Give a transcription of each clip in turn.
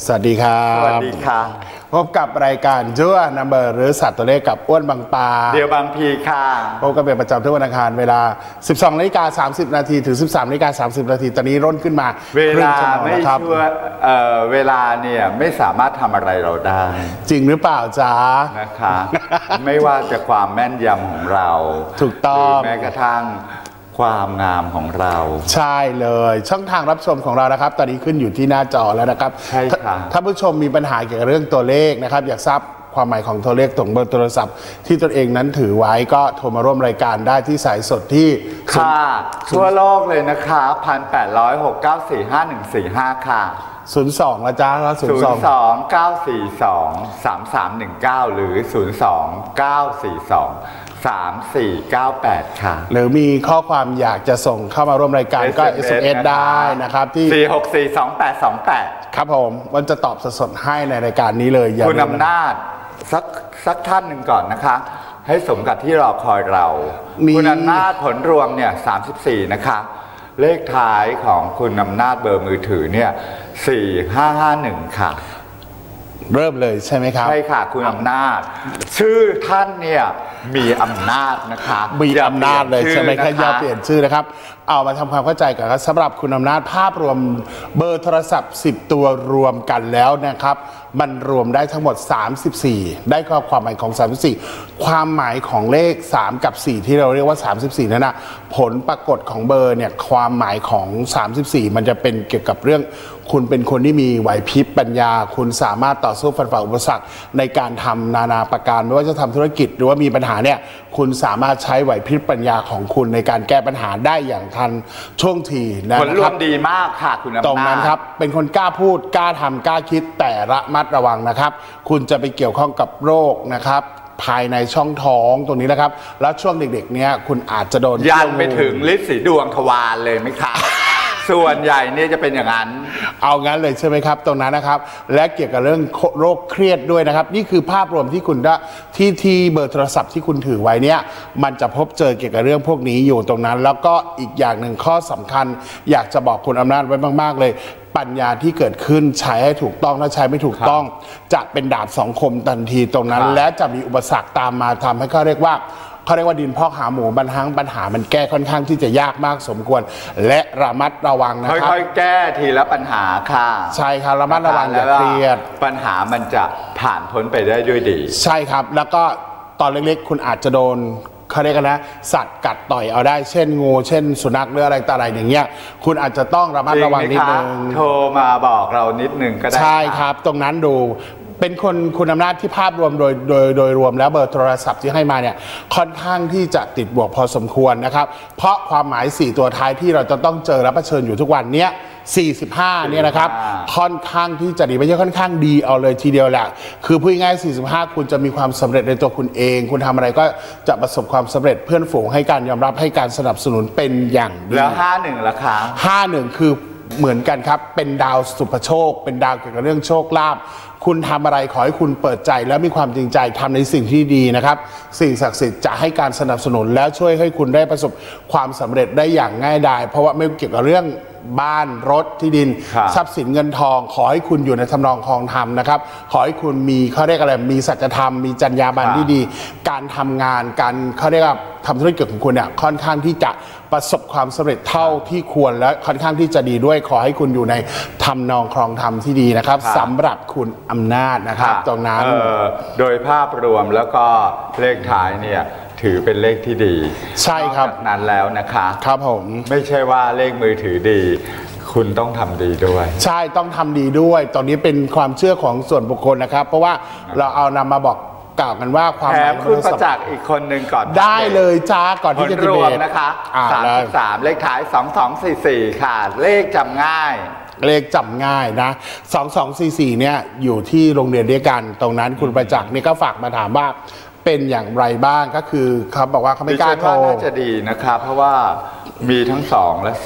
สวัสดีครับสวัสดีค่ะพบกับรายการจั่วนัมเบอร์หรือสัตว์ตัวเลขกับอ้วนบางปลาเดียวบางพีค่ะพบกันเป็นประจำทุกวันอังคารเวลา 12:30 นาทีถึง 13:30 นาทีตอนนี้ร่นขึ้นมาเวลาไม่ชัวเวลาเนี่ยไม่สามารถทำอะไรเราได้จริงหรือเปล่าจ๊ะนะคะ ไม่ว่าจะความแม่นยำของเราถูกต้องแม้กระทั่งความงามของเราใช่เลยช่องทางรับชมของเรานะครับตอนนี้ขึ้นอยู่ที่หน้าจอแล้วนะครับใช่ค่ะถ้าผู้ชมมีปัญหาเกี่ยวกับเรื่องตัวเลขนะครับอยากทราบความหมายของตัวเลขตรงเบอร์โทรศัพท์ที่ตนเองนั้นถือไว้ก็โทรมาร่วมรายการได้ที่สายสดที่ค่ะทั่วโลกเลยนะคะ1,806-945-145ค่ะ 02นะจ๊ะแล้ว 02-942-3319หรือ02-942-3498ค่ะหรือมีข้อความอยากจะส่งเข้ามาร่วมรายการก็ SMS ได้นะครับที่ 4642828 ครับผมวันจะตอบสดๆให้ในรายการนี้เลยคุณอำนาจสักท่านหนึ่งก่อนนะคะให้สมกับที่รอคอยเราคุณอำนาจผลรวมเนี่ย34นะคะเลขท้ายของคุณอำนาจเบอร์มือถือเนี่ย4551ค่ะเริ่มเลยใช่ไหมครับใช่ค่ะคุณอำนาจชื่อท่านเนี่ยมีอำนาจนะคะมีอำนาจเลยใช่ไหมแค่ย่อเปลี่ยนชื่อนะครับเอามาทำความเข้าใจกันครับสำหรับคุณอำนาจภาพรวมเบอร์โทรศัพท์10ตัวรวมกันแล้วนะครับมันรวมได้ทั้งหมด34ได้ข้อความหมายของ34ความหมายของเลข3กับ4ที่เราเรียกว่า34นั่นนะผลปรากฏของเบอร์เนี่ยความหมายของ34มันจะเป็นเกี่ยวกับเรื่องคุณเป็นคนที่มีไหวพริบปัญญาคุณสามารถต่อสู้ฟันฝ่าอุปสรรคในการทำนานาประการไม่ว่าจะทำธุรกิจหรือว่ามีปัญหาเนี่ยคุณสามารถใช้ไหวพริบปัญญาของคุณในการแก้ปัญหาได้อย่างทันช่วงทีนะครับผลรวมดีมากค่ะคุณอำนาจตรงนั้นครับเป็นคนกล้าพูดกล้าทำกล้าคิดแต่ระมัดระวังนะครับคุณจะไปเกี่ยวข้องกับโรคนะครับภายในช่องท้องตรงนี้นะครับแล้วช่วงเด็กๆเนี้ยคุณอาจจะโดนยันไปถึงฤทธิ์สีดวงทวารเลยไหมคะส่วนใหญ่เนี่ยจะเป็นอย่างนั้นเอางั้นเลยใช่ไหมครับตรงนั้นนะครับและเกี่ยวกับเรื่องโรคเครียดด้วยนะครับนี่คือภาพรวมที่คุณได้ที่เบอร์โทรศัพท์ที่คุณถือไว้เนี่ยมันจะพบเจอเกี่ยวกับเรื่องพวกนี้อยู่ตรงนั้นแล้วก็อีกอย่างหนึ่งข้อสำคัญอยากจะบอกคุณอำนาจไว้มากๆเลยปัญญาที่เกิดขึ้นใช้ให้ถูกต้องถ้าใช้ไม่ถูกต้องจะเป็นดาบสองคมทันทีตรงนั้นและจะมีอุปสรรคตามมาทำให้เขาเรียกว่าดินพอกหาหมูปัญหามันแก้ค่อนข้างที่จะยากมากสมควรและระมัดระวังนะครับค่อยๆแก้ทีละปัญหาค่ะใช่ครับระมัดระวังอย่าเครียดปัญหามันจะผ่านพ้นไปได้ด้วยดีใช่ครับแล้วก็ตอนเล็กๆคุณอาจจะโดนเขาเรียกกันนะสัตว์กัดต่อยเอาได้เช่นงูเช่นสุนัขหรืออะไรต่ออะไรอย่างเงี้ยคุณอาจจะต้องระมัดระวังนิดนึงโทรมาบอกเรานิดนึงก็ได้ใช่ครับตรงนั้นดูเป็นคุณอำนาจที่ภาพรวมโดยรวมแล้วเบอร์โทรศัพท์ที่ให้มาเนี่ยค่อนข้างที่จะติดบวกพอสมควรนะครับเพราะความหมาย4ตัวท้ายที่เราจะต้องเจอและเผชิญอยู่ทุกวันเนี้ย45เนี่ยนะครับค่อนข้างที่จะดีไม่ใช่ค่อนข้างดีเอาเลยทีเดียวแหละคือพูดง่าย45คุณจะมีความสำเร็จในตัวคุณเองคุณทำอะไรก็จะประสบความสำเร็จเพื่อนฝูงให้การยอมรับให้การสนับสนุนเป็นอย่างดีแล้ว51ล่ะคะ 51คือเหมือนกันครับเป็นดาวสุภโชคเป็นดาวเกี่ยวกับเรื่องโชคลาภคุณทำอะไรขอให้คุณเปิดใจและมีความจริงใจทำในสิ่งที่ดีนะครับสิ่งศักดิ์สิทธิ์จะให้การสนับสนุนแล้วช่วยให้คุณได้ประสบความสำเร็จได้อย่างง่ายดายเพราะว่าไม่เกี่ยวกับเรื่องบ้านรถที่ดินทรัพย์สินเงินทองขอให้คุณอยู่ในทำนองคลองธรรมนะครับขอให้คุณมีเขาเรียกอะไรมีสัจธรรมมีจรรยาบรรณที่ดีการทำงานการเขาเรียกว่าทำธุรกิจของคุณเนี่ยค่อนข้างที่จะประสบความสำเร็จเท่าที่ควรและค่อนข้างที่จะดีด้วยขอให้คุณอยู่ในทำนองคลองธรรมที่ดีนะครับสำหรับคุณอำนาจนะครับตรงนั้นโดยภาพรวมแล้วก็เลขท้ายเนี่ยถือเป็นเลขที่ดีใช่ครับจากนั้นแล้วนะคะครับผมไม่ใช่ว่าเลขมือถือดีคุณต้องทำดีด้วยใช่ต้องทำดีด้วยตอนนี้เป็นความเชื่อของส่วนบุคคลนะครับเพราะว่าเราเอานำมาบอกกล่าวกันว่าความแถมคุณประจักษ์อีกคนหนึ่งก่อนได้เลยจ้าก่อนที่จะรวมนะคะ33เลขท้าย2244ค่ะเลขจำง่ายเลขจำง่ายนะ2244เนี่ยอยู่ที่โรงเรียนเดียวกันตรงนั้นคุณประจักษ์นี่ก็ฝากมาถามว่าเป็นอย่างไรบ้างก็คือเขาบอกว่าเขาไม่กล้าโทรน่าจะดีนะครับเพราะว่ามีทั้ง2และ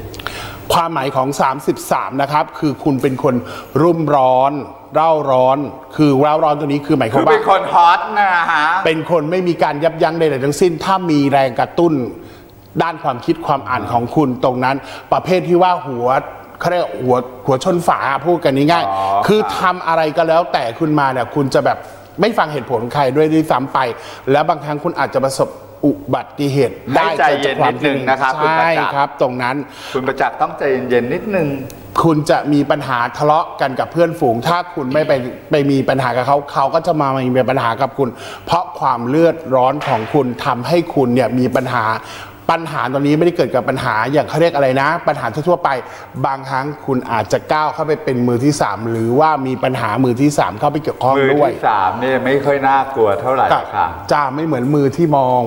4 ความหมายของ33นะครับคือคุณเป็นคนรุ่มร้อนเร่าร้อนคือเร่าร้อนตัวนี้คือหมายความว่าเป็นคนฮอตนะฮะเป็นคนไม่มีการยับยั้งใดๆทั้งสิ้นถ้ามีแรงกระตุ้นด้านความคิดความอ่านของคุณตรงนั้นประเภทที่ว่าหัวเขาเรียกหัวชนฝาพูดกันง่ายๆคือทำอะไรก็แล้วแต่คุณมาเนี่ยคุณจะแบบไม่ฟังเหตุผลใครด้วยซ้ำไปแล้วบางครั้งคุณอาจจะประสบอุบัติเหตุได้ใจเย็นนิดนึงนะครับใช่ครับตรงนั้นคุณประจักษ์ต้องใจเย็นนิดนึงคุณจะมีปัญหาทะเลาะกันกับเพื่อนฝูงถ้าคุณไม่ไปมีปัญหากับเขาก็จะมามีปัญหากับคุณเพราะความเลือดร้อนของคุณทำให้คุณเนี่ยมีปัญหาตอนนี้ไม่ได้เกิดกับปัญหาอย่างเขาเรียกอะไรนะปัญหาทั่วไปบางครั้งคุณอาจจะก้าวเข้าไปเป็นมือที่3หรือว่ามีปัญหามือที่3เข้าไปเกี่ยวข้องด้วยมือที่3เนี่ยไม่ค่อยน่ากลัวเท่าไหร่ค่ะจ้าไม่เหมือนมือที่มอง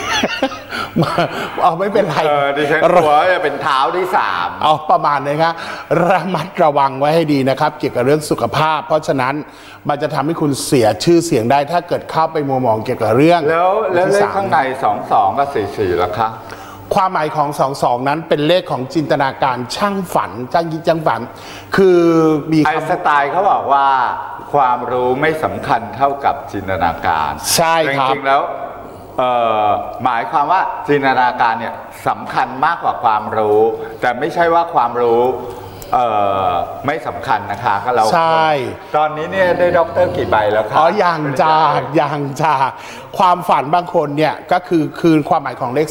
เอาไม่เป็นไรดิฉันกลัวจะเป็นเท้าที่3 เอาประมาณนี้ครับระมัดระวังไว้ให้ดีนะครับเกี่ยวกับเรื่องสุขภาพเพราะฉะนั้นมันจะทำให้คุณเสียชื่อเสียงได้ถ้าเกิดเข้าไปมัวมองเกี่ยวกับเรื่องแล้วเลขข้างใน22กับ44ล่ะคะความหมายของ22นั้นเป็นเลขของจินตนาการช่างฝันช่างคิดช่างฝันคือมีไอน์สไตล์เขาบอกว่าความรู้ไม่สำคัญเท่ากับจินตนาการใช่ครับจริงๆแล้วหมายความว่าจินตนาการเนี่ยสำคัญมากกว่าความรู้แต่ไม่ใช่ว่าความรู้ไม่สำคัญนะคะก็เราใช่ตอนนี้เนี่ยได้ด็อกเตอร์กี่ใบแล้วครับอย่างจากความฝันบางคนเนี่ยก็คือความหมายของเลข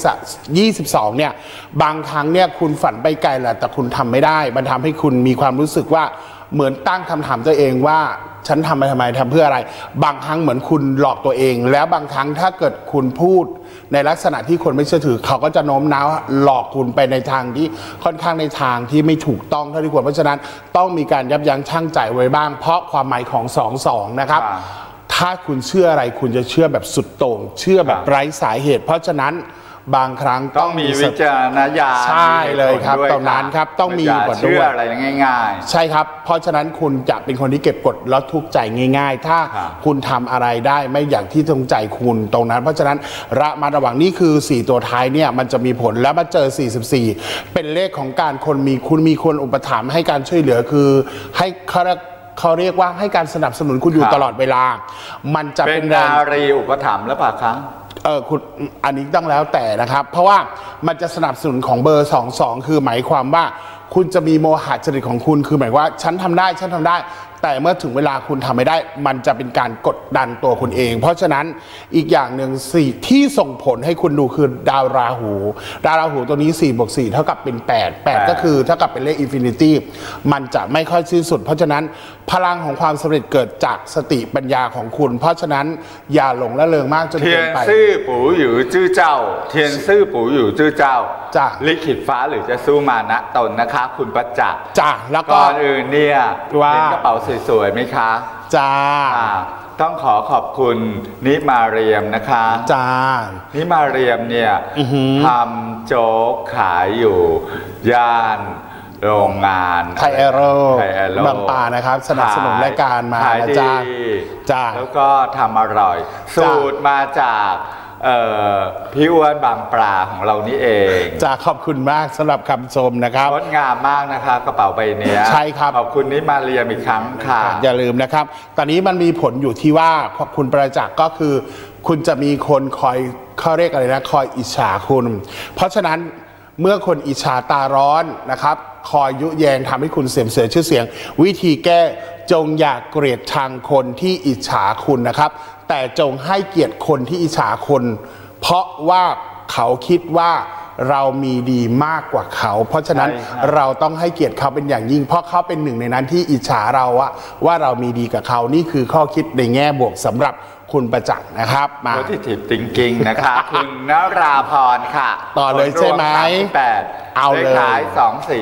22เนี่ยบางครั้งเนี่ยคุณฝันไปไกลแหละแต่คุณทำไม่ได้มันทำให้คุณมีความรู้สึกว่าเหมือนตั้งคำถามตัวเองว่าฉันทำไปทำไมทำเพื่ออะไรบางครั้งเหมือนคุณหลอกตัวเองแล้วบางครั้งถ้าเกิดคุณพูดในลักษณะที่คนไม่เชื่อถือเขาก็จะโน้มน้าวหลอกคุณไปในทางที่ค่อนข้างในทางที่ไม่ถูกต้องเท่าที่ควรเพราะฉะนั้นต้องมีการยับยั้งชั่งใจไว้บ้างเพราะความหมายของ22นะครับถ้าคุณเชื่ออะไรคุณจะเชื่อแบบสุดโต่งเชื่อแบบไร้สาเหตุเพราะฉะนั้นบางครั้งต้องมีวิจารณญาณใช่เลยครับตรงนั้นครับต้องมีกฎด้วยเชื่ออะไรง่ายๆใช่ครับเพราะฉะนั้นคุณจะเป็นคนที่เก็บกดแล้วทุกข์ใจง่ายๆถ้าคุณทำอะไรได้ไม่อย่างที่ตรงใจคุณตรงนั้นเพราะฉะนั้นระมัดระวังนี่คือ4ตัวท้ายเนี่ยมันจะมีผลแล้วมาเจอ44เป็นเลขของการคุณมีคนอุปถัมภ์ให้การช่วยเหลือคือให้เขาเรียกว่าให้การสนับสนุนคุณอยู่ตลอดเวลามันจะเป็นนารีอุปถัมภ์แล้วป่ะคะคุณอันนี้ต้องแล้วแต่นะครับเพราะว่ามันจะสนับสนุนของเบอร์22คือหมายความว่าคุณจะมีโมหะจริตของคุณคือหมายว่าฉันทำได้แต่เมื่อถึงเวลาคุณทำไม่ได้มันจะเป็นการกดดันตัวคุณเองเพราะฉะนั้นอีกอย่างหนึ่งที่ส่งผลให้คุณดูคือดาวราหูตัวนี้4 + 4เท่ากับเป็น8ก็คือเท่ากับเป็นเลขอินฟินิตี้มันจะไม่ค่อยสิ้นสุดเพราะฉะนั้นพลังของความสำเร็จเกิดจากสติปัญญาของคุณเพราะฉะนั้นอย่าหลงละเลงมากจนเกินไปเทียนซื่อปู่อยู่จื้อเจ้าเทียนซื่อปู่อยู่จื้อเจ้าลิขิตฟ้าหรือจะสู้มานะตนนะคะคุณประจักษ์แล้วก่อนอื่นเนี่ยเป็นกระเป๋าสวยๆไหมคะต้องขอบคุณนิมาเรียมนะคะนิมาเรียมเนี่ยทำโจ๊กขายอยู่ย่านโรงงานไทยแอโร่บางปานะครับสนับสนุนรายการมาจ้าแล้วก็ทำอร่อยสูตรมาจากพี่อ้วนบางปลาของเรานี่เองขอบคุณมากสำหรับคำชมนะครับงดงามมากนะคะกระเป๋าใบนี้ใช่ครับขอบคุณนิมาเรียมอีกครั้งค่ะอย่าลืมนะครับตอนนี้มันมีผลอยู่ที่ว่าคุณประจักษ์ก็คือคุณจะมีคนคอยเขาเรียกอะไรนะคอยอิจฉาคุณเพราะฉะนั้นเมื่อคนอิจฉาตาร้อนนะครับคอยยุแยงทำให้คุณเสื่อมเสียชื่อเสียงวิธีแก้จงอย่าเกลียดชังคนที่อิจฉาคุณนะครับแต่จงให้เกียรติคนที่อิจฉาคุณเพราะว่าเขาคิดว่าเรามีดีมากกว่าเขาเพราะฉะนั้นเราต้องให้เกียรติเขาเป็นอย่างยิ่งเพราะเขาเป็นหนึ่งในนั้นที่อิจฉาเราว่าเรามีดีกับเขานี่คือข้อคิดในแง่บวกสำหรับคุณประจักษ์นะครับมาที่ Thinking นะคะคุณนราพรค่ะต่อเลยใช่ไหมเอาเลยขาย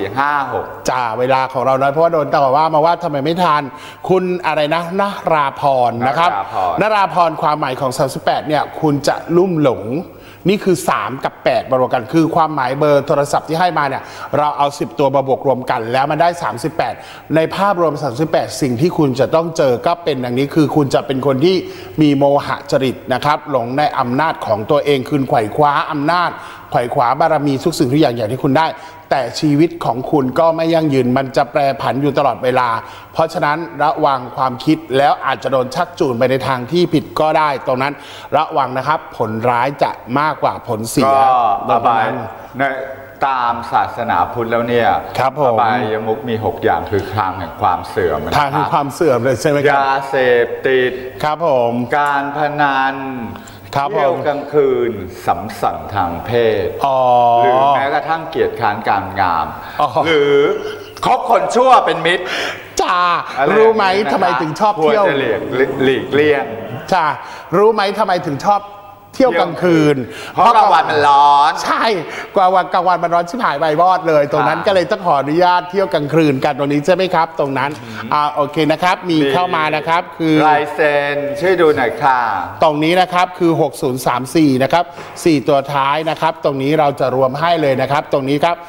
2456 เวลาของเราน้อยเพราะว่าโดนต่อว่ามาว่าทำไมไม่ทานคุณอะไรนะนราพรนะครับนราพรความหมายของ38เนี่ยคุณจะลุ่มหลงนี่คือ3กับ8บวกกันคือความหมายเบอร์โทรศัพท์ที่ให้มาเนี่ยเราเอา10ตัวมาบวกรวมกันแล้วมันได้38ในภาพรวม38สิ่งที่คุณจะต้องเจอก็เป็นดังนี้คือคุณจะเป็นคนที่มีโมหะจริตนะครับหลงในอำนาจของตัวเองคืนไขว่คว้าอำนาจไขว่คว้าบารมีทุกสิ่งทุกอย่างที่คุณได้แต่ชีวิตของคุณก็ไม่ยั่งยืนมันจะแปรผันอยู่ตลอดเวลาเพราะฉะนั้นระวังความคิดแล้วอาจจะโดนชักจูงไปในทางที่ผิดก็ได้ตรงนั้นระวังนะครับผลร้ายจะมากกว่าผลเสียระบายตามศาสนาพุทธแล้วเนี่ยครับผมอบายมุขมี6อย่างคือทางแห่งความเสื่อมทางแห่งความเสื่อมเลยใช่ไหมครับยาเสพติดครับผมการพนันครับผมเที่ยวกลางคืนสัมสันทางเพศหรือแม้กระทั่งเกียรติค้านการงามหรือคบคนชั่วเป็นมิตรจ้ารู้ไหมทำไมถึงชอบเที่ยวหลีกเลี่ยงจ้ารู้ไหมทำไมถึงชอบเที่ยวกลางคืนเพราะกลางวันมันร้อนใช่กลางวันมันร้อนชิบหายใบวอดเลยตรงนั้นก็เลยต้องขออนุญาตเที่ยวกลางคืนกันตรงนี้ใช่ไหมครับตรงนั้นโอเคนะครับมีเข้ามานะครับคือลายเซ็นช่วยดูหน่อยค่ะตรงนี้นะครับคือ6034นะครับ4ตัวท้ายนะครับตรงนี้เราจะรวมให้เลยนะครับตรงนี้ครับ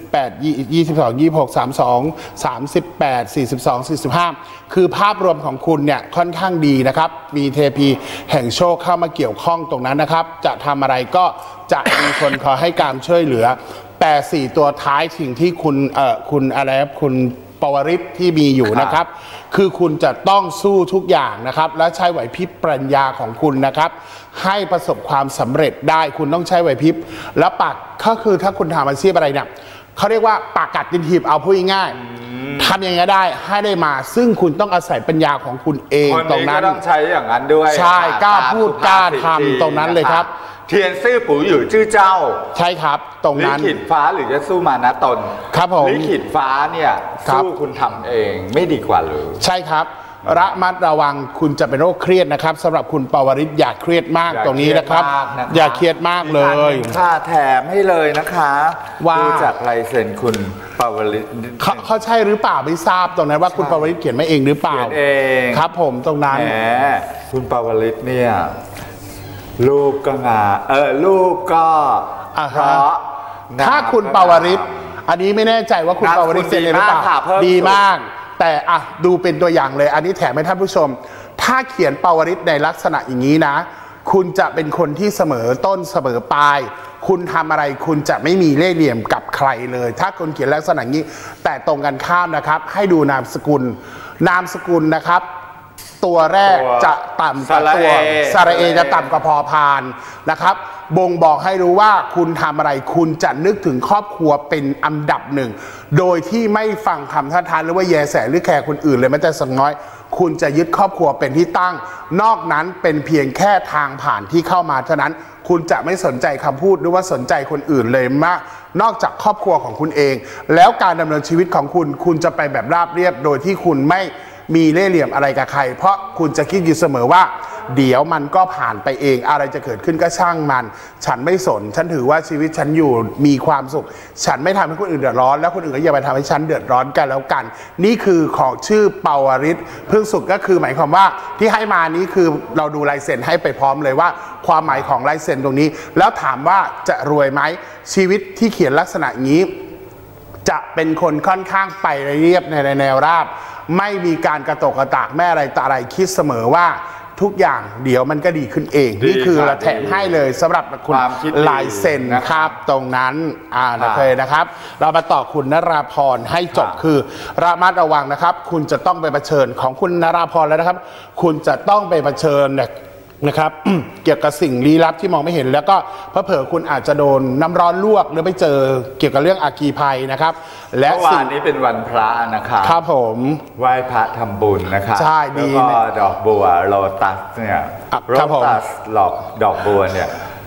18 22 26 32 38 42 45คือภาพรวมของคุณเนี่ยค่อนข้างดีนะครับมีเทพีแห่งโชคเข้ามาเกี่ยวข้องตรงนั้นนะครับจะทำอะไรก็จะมีคนคอยให้การช่วยเหลือแต่4ตัวท้ายสิ่งที่คุณอะไรครับคุณปวริศที่มีอยู่นะครับคือคุณจะต้องสู้ทุกอย่างนะครับและใช้ไหวพริบปรัชญาของคุณนะครับให้ประสบความสำเร็จได้คุณต้องใช้ไหวพริบและปากก็คือถ้าคุณทำอาชีพอะไรเนี่ยเขาเรียกว่าปากกัดดินถีบเอาพูดง่ายทำยังไงได้ให้ได้มาซึ่งคุณต้องอาศัยปัญญาของคุณเองตรงนั้นก็ต้องใช้อย่างนั้นด้วยใช่กล้าพูดกล้าทำตรงนั้นเลยครับเทียนซื่อปู่อยู่ชื่อเจ้าใช่ครับตรงนั้นลิขิตฟ้าหรือจะสู้มานะตนครับผมลิขิตฟ้าเนี่ยสู้คุณทำเองไม่ดีกว่าหรือใช่ครับระมัดระวังคุณจะเป็นโรคเครียดนะครับสำหรับคุณปวริศอย่าเครียดมากตรงนี้นะครับอย่าเครียดมากเลยค่าแถมให้เลยนะคะดูจากลายเซ็นคุณปวริศเขาใช่หรือเปล่าไม่ทราบตรงนั้นว่าคุณปวริศเขียนมาเองหรือเปล่าเขียนเองครับผมตรงนั้นคุณปวริศเนี่ยลูกก็ลูกก็เพราะถ้าคุณปวริศอันนี้ไม่แน่ใจว่าคุณปวริศเซ็นหรือเปล่าดีมากแต่ดูเป็นตัวอย่างเลยอันนี้แถมให้ท่านผู้ชมถ้าเขียนปวริศในลักษณะอย่างนี้นะคุณจะเป็นคนที่เสมอต้นเสมอปลายคุณทำอะไรคุณจะไม่มีเล่ห์เหลี่ยมกับใครเลยถ้าคุณเขียนลักษณะนี้แต่ตรงกันข้ามนะครับให้ดูนามสกุลนะครับตัวแรกจะต่ำกว่าตัวสระเอจะต่ำกว่าพอพานนะครับบ่งบอกให้รู้ว่าคุณทำอะไรคุณจะนึกถึงครอบครัวเป็นอันดับหนึ่งโดยที่ไม่ฟังคำท่าทานหรือว่าแยแสหรือแคร์คนอื่นเลยแม้แต่สักน้อยคุณจะยึดครอบครัวเป็นที่ตั้งนอกนั้นเป็นเพียงแค่ทางผ่านที่เข้ามาเท่านั้นคุณจะไม่สนใจคำพูดหรือว่าสนใจคนอื่นเลยมากนอกจากครอบครัวของคุณเองแล้วการดำเนินชีวิตของคุณจะไปแบบราบเรียบโดยที่คุณไม่มีเล่ห์เหลี่ยมอะไรกับใครเพราะคุณจะคิดอยู่เสมอว่าเดี๋ยวมันก็ผ่านไปเองอะไรจะเกิดขึ้นก็ช่างมันฉันไม่สนฉันถือว่าชีวิตฉันอยู่มีความสุขฉันไม่ทำให้คนอื่นเดือดร้อนแล้วคนอื่นก็อย่าไปทำให้ฉันเดือดร้อนกันแล้วกันนี่คือของชื่อปวริศพึ่งสุขก็คือหมายความว่าที่ให้มานี้คือเราดูลายเซ็นให้ไปพร้อมเลยว่าความหมายของลายเซ็นตรงนี้แล้วถามว่าจะรวยไหมชีวิตที่เขียนลักษณะนี้จะเป็นคนค่อนข้างไปเรียบในแนวราบไม่มีการกระตกกระตากแม่อะไรต่ออะไรคิดเสมอว่าทุกอย่างเดี๋ยวมันก็ดีขึ้นเองนี่คือเราแถมให้เลยสำหรับคุณลายเซ็นครับตรงนั้นเลยนะครับเรามาต่อคุณนราพรให้จบคือระมัดระวังนะครับคุณจะต้องไปเผชิญของคุณนราพรแล้วนะครับคุณจะต้องไปเผชิญนะครับ เกี่ยวกับสิ่งลี้ลับที่มองไม่เห็นแล้วก็เผลอคุณอาจจะโดนน้ำร้อนลวกหรือไปเจอเกี่ยวกับเรื่องอาคีภัยนะครับและวันนี้เป็นวันพระนะครับครับผมไหว้พระทำบุญนะครับใช่ดีแล้วก็ดอกบัวโลตัสเนี่ยโลตัสดอกบัวเนี่ย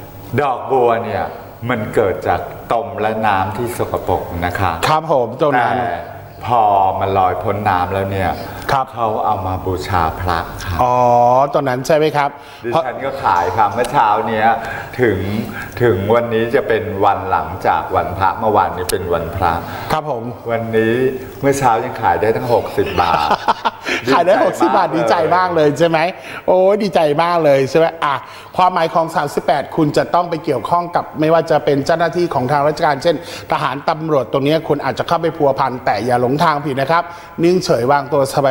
มันเกิดจากตมและน้ำที่สกปรกนะคะครับผมตรงนั้นพอมันลอยพ้นน้ำแล้วเนี่ยเขาเอามาบูชาพระครับอ๋อตอนนั้นใช่ไหมครับดิฉันก็ขายครับเมื่อเช้านี้ถึงวันนี้จะเป็นวันหลังจากวันพระเมื่อวานนี้เป็นวันพระครับผมวันนี้เมื่อเช้ายังขายได้ทั้ง60 บาทขายได้60 บาทดีใจมากเลยใช่ไหมโอ้ดีใจมากเลยใช่ไหมความหมายของ38คุณจะต้องไปเกี่ยวข้องกับไม่ว่าจะเป็นเจ้าหน้าที่ของทางราชการเช่นทหารตำรวจตรงนี้คุณอาจจะเข้าไปพัวพันแต่อย่าหลงทางผิดนะครับนิ่งเฉยวางตัว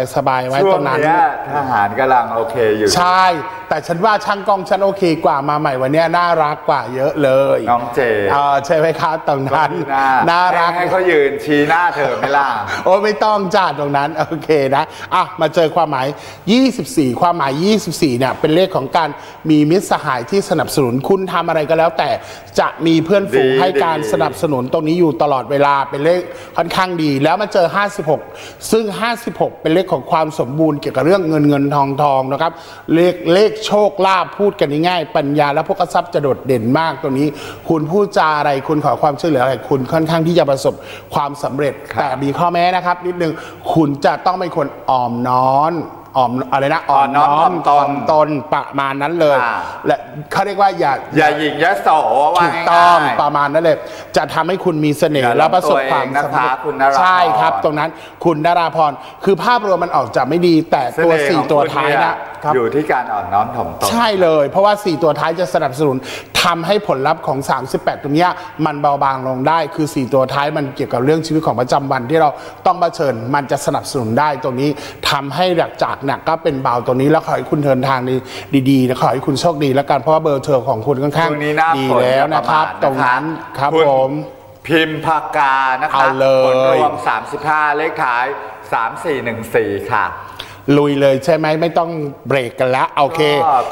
สบายๆไว้ตรงนั้นช่วงนี้ทหารกำลังโอเคอยู่ใช่แต่ฉันว่าช่างกล้องฉันโอเคกว่ามาใหม่วันนี้น่ารักกว่าเยอะเลยน้องเจใช่ไหมคะตรงนั้นน่ารักให้เขายืนชี้หน้าเธอไม่ล่ะโอ้ไม่ต้องจ้าตรงนั้นโอเคนะมาเจอความหมาย24ความหมาย24เนี่ยเป็นเลขของการมีมิตรสหายที่สนับสนุนคุณทำอะไรก็แล้วแต่จะมีเพื่อนฝูงให้การสนับสนุนตรงนี้อยู่ตลอดเวลาเป็นเลขค่อนข้างดีแล้วมาเจอ56ซึ่ง56เป็นเลขของความสมบูรณ์เกี่ยวกับเรื่องเงินทองนะครับเลขโชคลาภพูดกันง่ายๆปัญญาและพวกทรัพย์จะโดดเด่นมากตัวนี้คุณพูดจาอะไรคุณขอความช่วยเหลืออะไรคุณค่อนข้างที่จะประสบความสำเร็จแต่มีข้อแม้นะครับนิดนึงคุณจะต้องเป็นคนอ่อมน้อมอะไรนะอ่อนน้อมตนประมาณนั้นเลยและเขาเรียกว่าอย่าหยิ่งยโสถูกต้องประมาณนั้นเลยจะทำให้คุณมีเสน่ห์และประสบความสำเร็จใช่ครับตรงนั้นคุณนราพรคือภาพรวมมันออกจะไม่ดีแต่ตัว4ตัวท้ายนะอยู่ที่การอ่อนน้อมถ่อมตนใช่เลยเพราะว่า4ตัวท้ายจะสนับสนุนทำให้ผลลัพธ์ของ38ตรงนี้มันเบาบางลงได้คือ4ตัวท้ายมันเกี่ยวกับเรื่องชีวิตของประจำวันที่เราต้องเผชิญมันจะสนับสนุนได้ตรงนี้ทำให้จากหนักก็เป็นเบาตัวนี้แล้วขอให้คุณเดินทางดีๆและขอให้คุณโชคดีแล้วกันเพราะว่าเบอร์เธอของคุณค่อนข้างดีแล้วนะครับตรงนั้นครับผมพิมพ์ปากกานะคะผลรวม35เลขท้าย3414ค่ะลุยเลยใช่ไหมไม่ต้องเบรกกันแล้วโอเค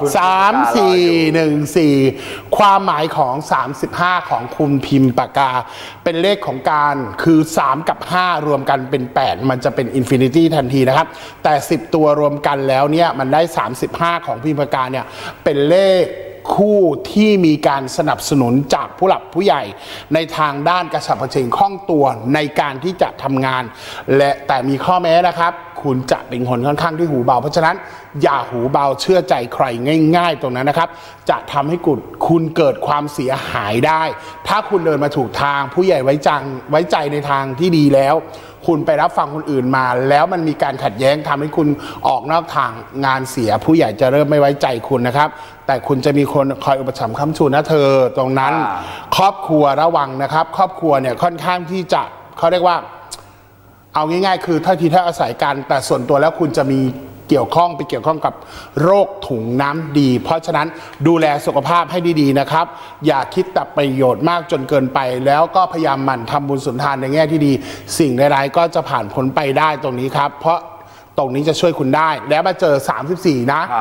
3414ความหมายของ35ของคุณพิมพ์ปากกาเป็นเลขของการคือ3กับ5รวมกันเป็น8มันจะเป็นอินฟินิตี้ทันทีนะครับแต่10ตัวรวมกันแล้วเนี่ยมันได้35ของพิมพ์ปากกาเนี่ยเป็นเลขคู่ที่มีการสนับสนุนจากผู้หลักผู้ใหญ่ในทางด้านกระฉับกระเฉงคล่องตัวในการที่จะทำงานและแต่มีข้อแม้นะครับคุณจะเป็นคนค่อนข้างที่หูเบาเพราะฉะนั้นอย่าหูเบาเชื่อใจใครง่ายๆตรงนั้นนะครับจะทำให้คุณเกิดความเสียหายได้ถ้าคุณเดินมาถูกทางผู้ใหญ่ไว้ใจในทางที่ดีแล้วคุณไปรับฟังคนอื่นมาแล้วมันมีการขัดแย้งทำให้คุณออกนอกทางงานเสียผู้ใหญ่จะเริ่มไม่ไว้ใจคุณนะครับแต่คุณจะมีคนคอยอุปถัมภ์ค้ำชูนะเธอตรงนั้นครอบครัวระวังนะครับครอบครัวเนี่ยค่อนข้างที่จะเขาเรียกว่าเอาง่ายๆคือถ้าทีถ้าอาศัยกันแต่ส่วนตัวแล้วคุณจะมีเกี่ยวข้องกับโรคถุงน้ำดีเพราะฉะนั้นดูแลสุขภาพให้ดีๆนะครับอย่าคิดแต่ประโยชน์มากจนเกินไปแล้วก็พยายามหมั่นทำบุญสุนทานในแง่ที่ดีสิ่งใดๆก็จะผ่านพ้นไปได้ตรงนี้ครับเพราะตรงนี้จะช่วยคุณได้แล้วมาเจอ34นะ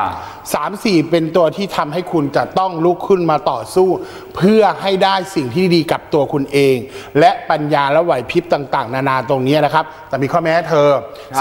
34เป็นตัวที่ทำให้คุณจะต้องลุกขึ้นมาต่อสู้เพื่อให้ได้สิ่งที่ดีกับตัวคุณเองและปัญญาและไหวพริบต่างๆนานาตรงนี้นะครับแต่มีข้อแม้เธอ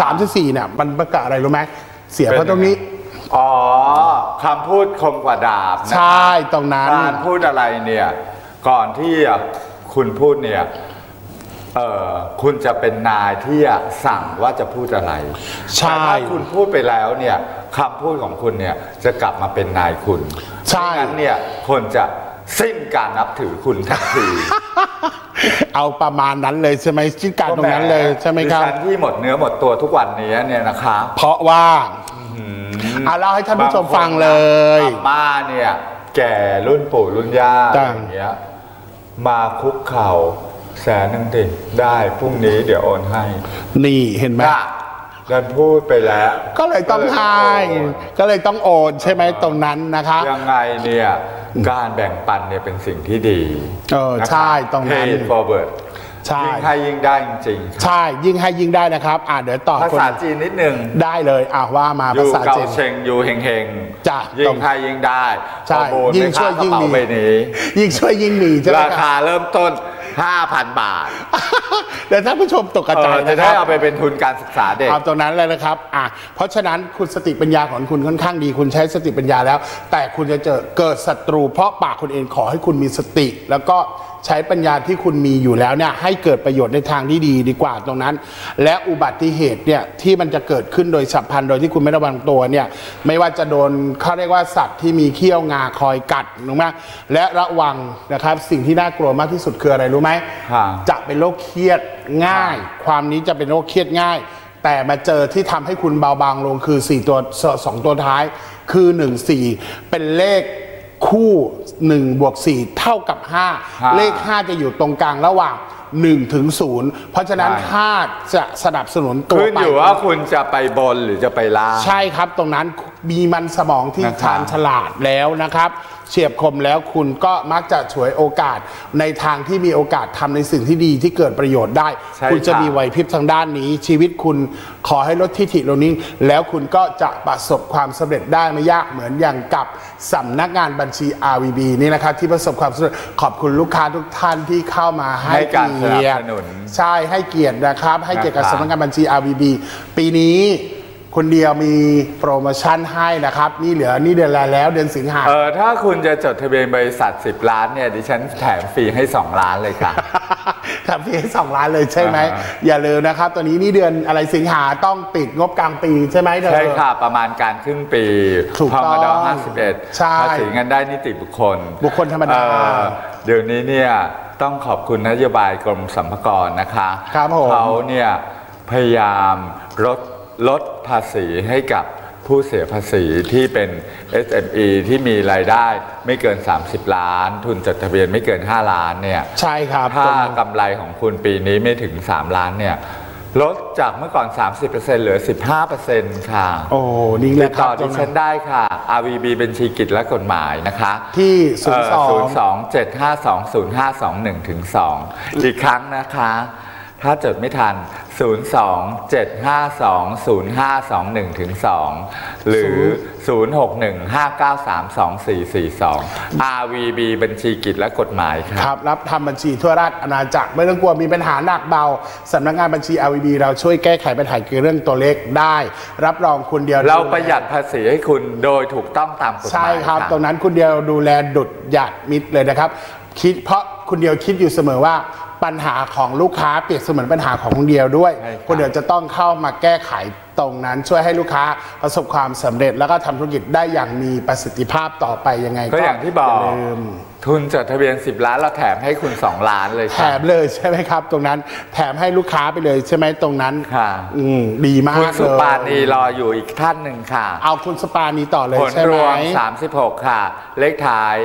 34เนี่ยมันประกาศอะไรรู้ไหมเสียเพราะตรงนี้คำพูดคมกว่าดาบใช่ตรงนั้นการพูดอะไรเนี่ยก่อนที่คุณพูดเนี่ยคุณจะเป็นนายที่สั่งว่าจะพูดอะไรใช่ถ้าคุณพูดไปแล้วเนี่ยคำพูดของคุณเนี่ยจะกลับมาเป็นนายคุณใช่งั้นเนี่ยคนจะสิ้นการนับถือคุณทันทีเอาประมาณนั้นเลยใช่ไหมสิ้นการตรงนั้นเลยใช่ไหมครับดิฉันที่หมดเนื้อหมดตัวทุกวันนี้เนี่ยนะคะเพราะว่าเล่าให้ท่านผู้ชมฟังเลยป้าเนี่ยแก่รุ่นปู่รุ่นย่าอย่างเงี้ยมาคุกเข่า100,000ดิได้พรุ่งนี้เดี๋ยวโอนให้นี่เห็นไหมเดินพูดไปแล้วก็เลยต้องให้ก็เลยต้องโอนใช่ไหมตรงนั้นนะคะยังไงเนี่ยการแบ่งปันเนี่ยเป็นสิ่งที่ดีใช่ตรงนั้น Pay forward ยิ่งให้ยิ่งได้จริงๆใช่ยิ่งให้ยิ่งได้นะครับเดี๋ยวต่อภาษาจีนนิดนึงได้เลยว่ามาภาษาจีนอยู่เก่าเชงอยู่เฮงเฮงยิ่งให้ยิ่งได้ใช่ยิ่งช่วยยิ่งมียิ่งช่วยยิ่งมีราคาเริ่มต้น5,000 บาทเดี๋ยวท่านผู้ชมตกกระจายจะได้เอาไปเป็นทุนการศึกษาเด็กเอาตรงนั้นเลยนะครับเพราะฉะนั้นคุณสติปัญญาของคุณค่อนข้างดีคุณใช้สติปัญญาแล้วแต่คุณจะเกิดศัตรูเพราะปากคุณเองขอให้คุณมีสติแล้วก็ใช้ปัญญาที่คุณมีอยู่แล้วเนี่ยให้เกิดประโยชน์ในทางที่ดีกว่าตรงนั้นและอุบัติเหตุเนี่ยที่มันจะเกิดขึ้นโดยฉับพลันโดยที่คุณไม่ระวังตัวเนี่ยไม่ว่าจะโดนเขาเรียกว่าสัตว์ที่มีเขี้ยวงาคอยกัดถูกไหมและระวังนะครับสิ่งที่น่ากลัวมากที่สุดคืออะไรรู้ไหมจะเป็นโรคเครียดง่ายความนี้จะเป็นโรคเครียดง่ายแต่มาเจอที่ทำให้คุณเบาบางลงคือ2 ตัวท้ายคือ14เป็นเลขคู่1 บวก 4เท่ากับ5เลข5จะอยู่ตรงกลางระหว่าง 1 ถึง 0 เพราะฉะนั้นถ้าจะสนับสนุนตัวขึ้นอยู่ว่าคุณจะไปบนหรือจะไปล่างใช่ครับตรงนั้นมีมันสมองที่ชาญฉลาดแล้วนะครับเฉียบคมแล้วคุณก็มักจะฉวยโอกาสในทางที่มีโอกาสทำในสิ่งที่ดีที่เกิดประโยชน์ได้คุณจะมีไหวพริบทางด้านนี้ชีวิตคุณขอให้ลดทิฐิโลนิ่งแล้วคุณก็จะประสบความสำเร็จได้ไม่ยากเหมือนอย่างกับสำนักงานบัญชี RVB นี่นะครับที่ประสบความสำเร็จขอบคุณลูกค้าทุกท่านที่เข้ามาให้การสนับสนุนใช่ให้เกียรตินะครับให้เกียรติกับสำนักงานบัญชี RVB ปีนี้คนเดียวมีโปรโมชั่นให้นะครับนี่เดือนแล้วเดือนสิงหาถ้าคุณจะจดทะเบียนบริษัท10 ล้านเนี่ยดิฉันแถมฟรีให้2 ล้านเลยค่ะแถมฟรีให้2 ล้านเลยใช่ไหมอย่าลืมนะครับตอนนี้นี่เดือนอะไรสิงหาต้องปิดงบกลางปีใช่ไหมใช่ค่ะประมาณการครึ่งปีถูกต้อง 51ภาษีเงินได้นิติบุคคลธรรมดาเดี๋ยวนี้เนี่ยต้องขอบคุณนโยบายกรมสรรพากรนะคะเขาเนี่ยพยายามลดภาษีให้กับผู้เสียภาษีที่เป็น SME ที่มีรายได้ไม่เกิน30 ล้านทุนจดทะเบียนไม่เกิน5 ล้านเนี่ยใช่ครับถ้ากำไรของคุณปีนี้ไม่ถึง3 ล้านเนี่ยลดจากเมื่อก่อน 30% เหลือ 15% ค่ะโอ้นี่แหละครับติดต่อดิฉันได้ค่ะ RVB บัญชีกิจและกฎหมายนะคะที่ 02-752-0521-2อีกครั้งนะคะถ้าจดไม่ทัน02-752-0521-2หรือ 0615932442 RVB บัญชีกิจและกฎหมายครับรับทำบัญชีทั่วราชอาณาจักรไม่ต้องกลัวมีปัญหาหนักเบาสำนักงานบัญชี RVB เราช่วยแก้ไขปัญหาเกี่ยวกับเรื่องตัวเลขได้รับรองคุณเดียวเราประหยัดภาษีให้คุณโดยถูกต้องตามกฎหมายใช่ครับตรงนั้นคุณเดียวดูแลดุจหยาดมิตรเลยนะครับคิดเพราะคุณเดียวคิดอยู่เสมอว่าปัญหาของลูกค้าเปรียบเสมือนปัญหาของคนเดียวด้วยคนเดียวจะต้องเข้ามาแก้ไขตรงนั้นช่วยให้ลูกค้าประสบความสำเร็จแล้วก็ทำธุรกิจได้อย่างมีประสิทธิภาพต่อไปยังไงก็อย่างที่บอกทุนจดทะเบียน10 ล้านเราแถมให้คุณ2 ล้านเลยแถมเลยใช่ไหมครับตรงนั้นแถมให้ลูกค้าไปเลยใช่ไหมตรงนั้นค่ะดีมากคุณสุปาณีรออยู่อีกท่านหนึ่งค่ะเอาคุณสุปาณีต่อเลยใช่ไหมผลรวม36ค่ะเลขท้าย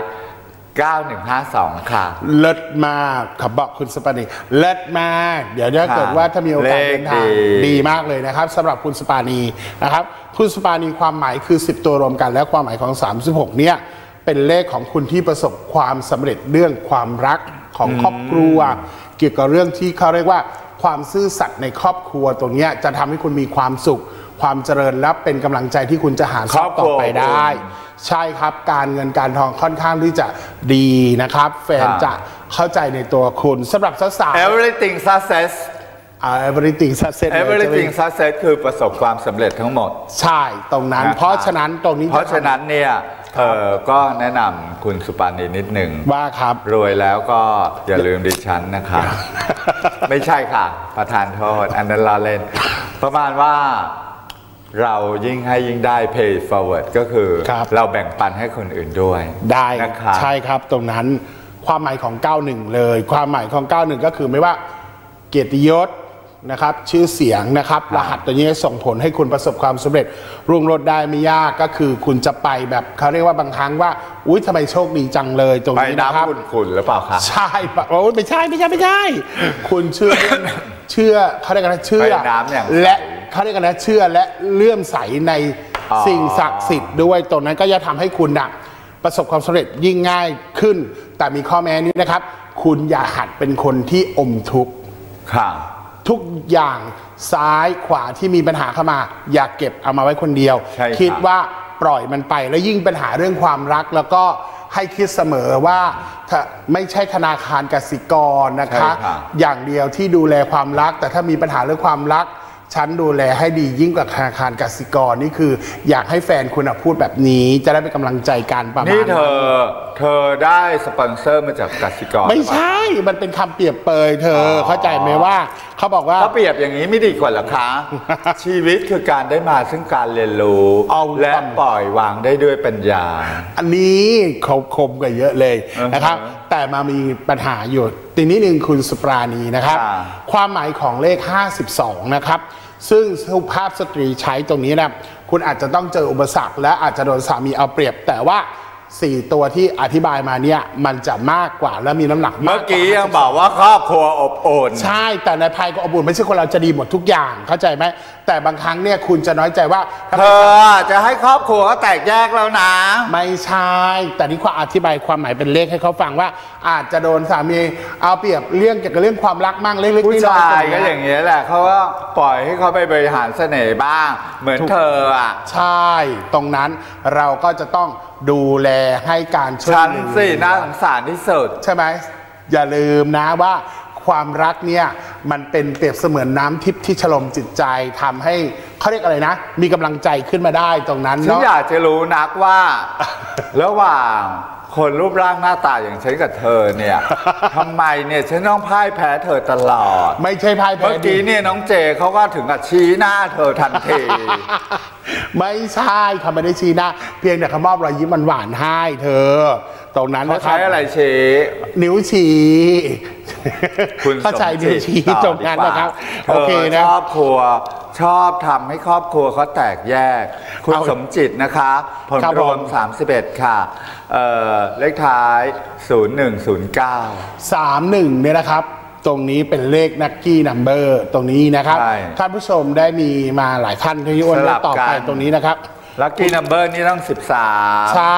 9152ค่ะเลิศมากขับบอกคุณสปานีเลิศมากเดี๋ยวถ้าเกิดว่าถ้ามีโอกาสเดินทางดีมากเลยนะครับสำหรับคุณสปานีนะครับคุณสปานีความหมายคือ10 ตัวรวมกันและความหมายของ36เนี่ยเป็นเลขของคุณที่ประสบความสำเร็จเรื่องความรักของครอบครัวเกี่ยวกับเรื่องที่เขาเรียกว่าความซื่อสัตย์ในครอบครัวตรงนี้จะทำให้คุณมีความสุขความเจริญและเป็นกำลังใจที่คุณจะหาทรัพย์ต่อไปได้ใช่ครับการเงินการทองค่อนข้างที่จะดีนะครับแฟนจะเข้าใจในตัวคุณสำหรับสาวๆ everything success everything success everything success คือประสบความสำเร็จทั้งหมดใช่ตรงนั้นเพราะฉะนั้นตรงนี้เนี่ยก็แนะนำคุณสุปาณีนิดหนึ่งว่าครับรวยแล้วก็อย่าลืมดิฉันนะคะไม่ใช่ค่ะประธานโทษอันนั้นเราเล่นประมาณว่าเรายิ่งให้ยิ่งได้ pay forward ก็คือเราแบ่งปันให้คนอื่นด้วยได้นะครับใช่ครับตรงนั้นความหมายของ91เลยความหมายของ91ก็คือไม่ว่าเกียรติยศนะครับชื่อเสียงนะครับรหัสตัวนี้ส่งผลให้คุณประสบความสำเร็จรุ่งโรจน์ได้ไม่ยากก็คือคุณจะไปแบบเขาเรียกว่าบางครั้งว่าอุ้ยทำไมโชคดีจังเลยตรงนี้นะครับคุณหรือเปล่าครับใช่โอ้ไม่ใช่คุณเชื่อเขาเรียกกันนะเชื่อและเขาเรียกกันนะเชื่อและเลื่อมใสในสิ่งศักดิ์สิทธิ์ด้วยตรงนั้นก็จะทำให้คุณประสบความสำเร็จยิ่งง่ายขึ้นแต่มีข้อแม้นี้นะครับคุณอย่าหัดเป็นคนที่อมทุกข์ทุกอย่างซ้ายขวาที่มีปัญหาเข้ามาอย่าเก็บเอามาไว้คนเดียวคิดว่าปล่อยมันไปแล้วยิ่งปัญหาเรื่องความรักแล้วก็ให้คิดเสมอว่าไม่ใช่ธนาคารกสิกรนะคะอย่างเดียวที่ดูแลความรักแต่ถ้ามีปัญหาเรื่องความรักฉันดูแลให้ดียิ่งกว่าธนาคารกสิกรนี่คืออยากให้แฟนคุณพูดแบบนี้จะได้เป็นกำลังใจกันประมาณนี้เธอได้สปอนเซอร์มาจากกสิกรไม่ใช่มันเป็นคำเปรียบเปยเธอเข้าใจไหมว่าเขาบอกว่าเขาเปรียบอย่างนี้ไม่ดีกว่าหรอคะ ชีวิตคือการได้มาซึ่งการเรียนรู้และปล่อยวางได้ด้วยปัญญาอันนี้เขาคมกันเยอะเลยนะครับแต่มามีปัญหาอยู่ทีนี้หนึ่งคุณสุปราณีนะครับความหมายของเลข52นะครับซึ่งสุภาพสตรีใช้ตรงนี้นะคุณอาจจะต้องเจออุปสรรคและอาจจะโดนสามีเอาเปรียบแต่ว่า 4 ตัวที่อธิบายมาเนี่ยมันจะมากกว่าและมีน้ำหนักมากกว่าเมื่อกี้ยังบอกว่าครอบครัวอบอุ่นใช่แต่ในภัยก็อบอุ่นไม่ใช่คนเราจะดีหมดทุกอย่างเข้าใจไหมแต่บางครั้งเนี่ยคุณจะน้อยใจว่าเธอจะให้ครอบครัวก็แตกแยกแล้วนะไม่ใช่แต่นี่ความอธิบายความหมายเป็นเลขให้เขาฟังว่าอาจจะโดนสามีเอาเปรียบเรื่องเกี่ยวกับเรื่องความรักมั่งเล็กๆผู้ชายก็อย่างเงี้ยแหละเขาก็ปล่อยให้เขาไปบริหารเสน่ห์บ้างเหมือนเธออ่ะใช่ตรงนั้นเราก็จะต้องดูแลให้การช่วยฉันสิน่าสงสารที่สุดใช่ไหมอย่าลืมนะว่าความรักเนี่ยมันเป็นเปรียบเสมือนน้ำทิพย์ที่ฉลมจิตใจทำให้เขาเรียกอะไรนะมีกำลังใจขึ้นมาได้ตรงนั้นฉันอยากจะรู้นักว่าระหว่างคนรูปร่างหน้าตาอย่างฉันกับเธอเนี่ยทำไมเนี่ยฉันต้องพ่ายแพ้เธอตลอดไม่ใช่พ่ายแพ้เมื่อกี้เนี่ยน้องเจเขาก็ถึงกับชี้หน้าเธอทันทีไม่ใช่เขาไม่ได้ชี้หน้าเพียงแต่เขามอบรอยยิ้มหวานให้เธอตรงนั้นเขาใช้อะไรชี้นิ้วชี้เขาใช้นิ้วชี้ตรงนั้นนะครับโอเคนะครอบครัวชอบทำให้ครอบครัวเขาแตกแยกคุณสมจิตนะคะผลรวม31ค่ะเลขท้าย0109 31เนี่ยนะครับตรงนี้เป็นเลขลัคกี้นัมเบอร์ตรงนี้นะครับท่านผู้ชมได้มีมาหลายท่านที่อ้วนต่อไปตรงนี้นะครับลัคกี้นัมเบอร์นี่ต้อง13 ใช่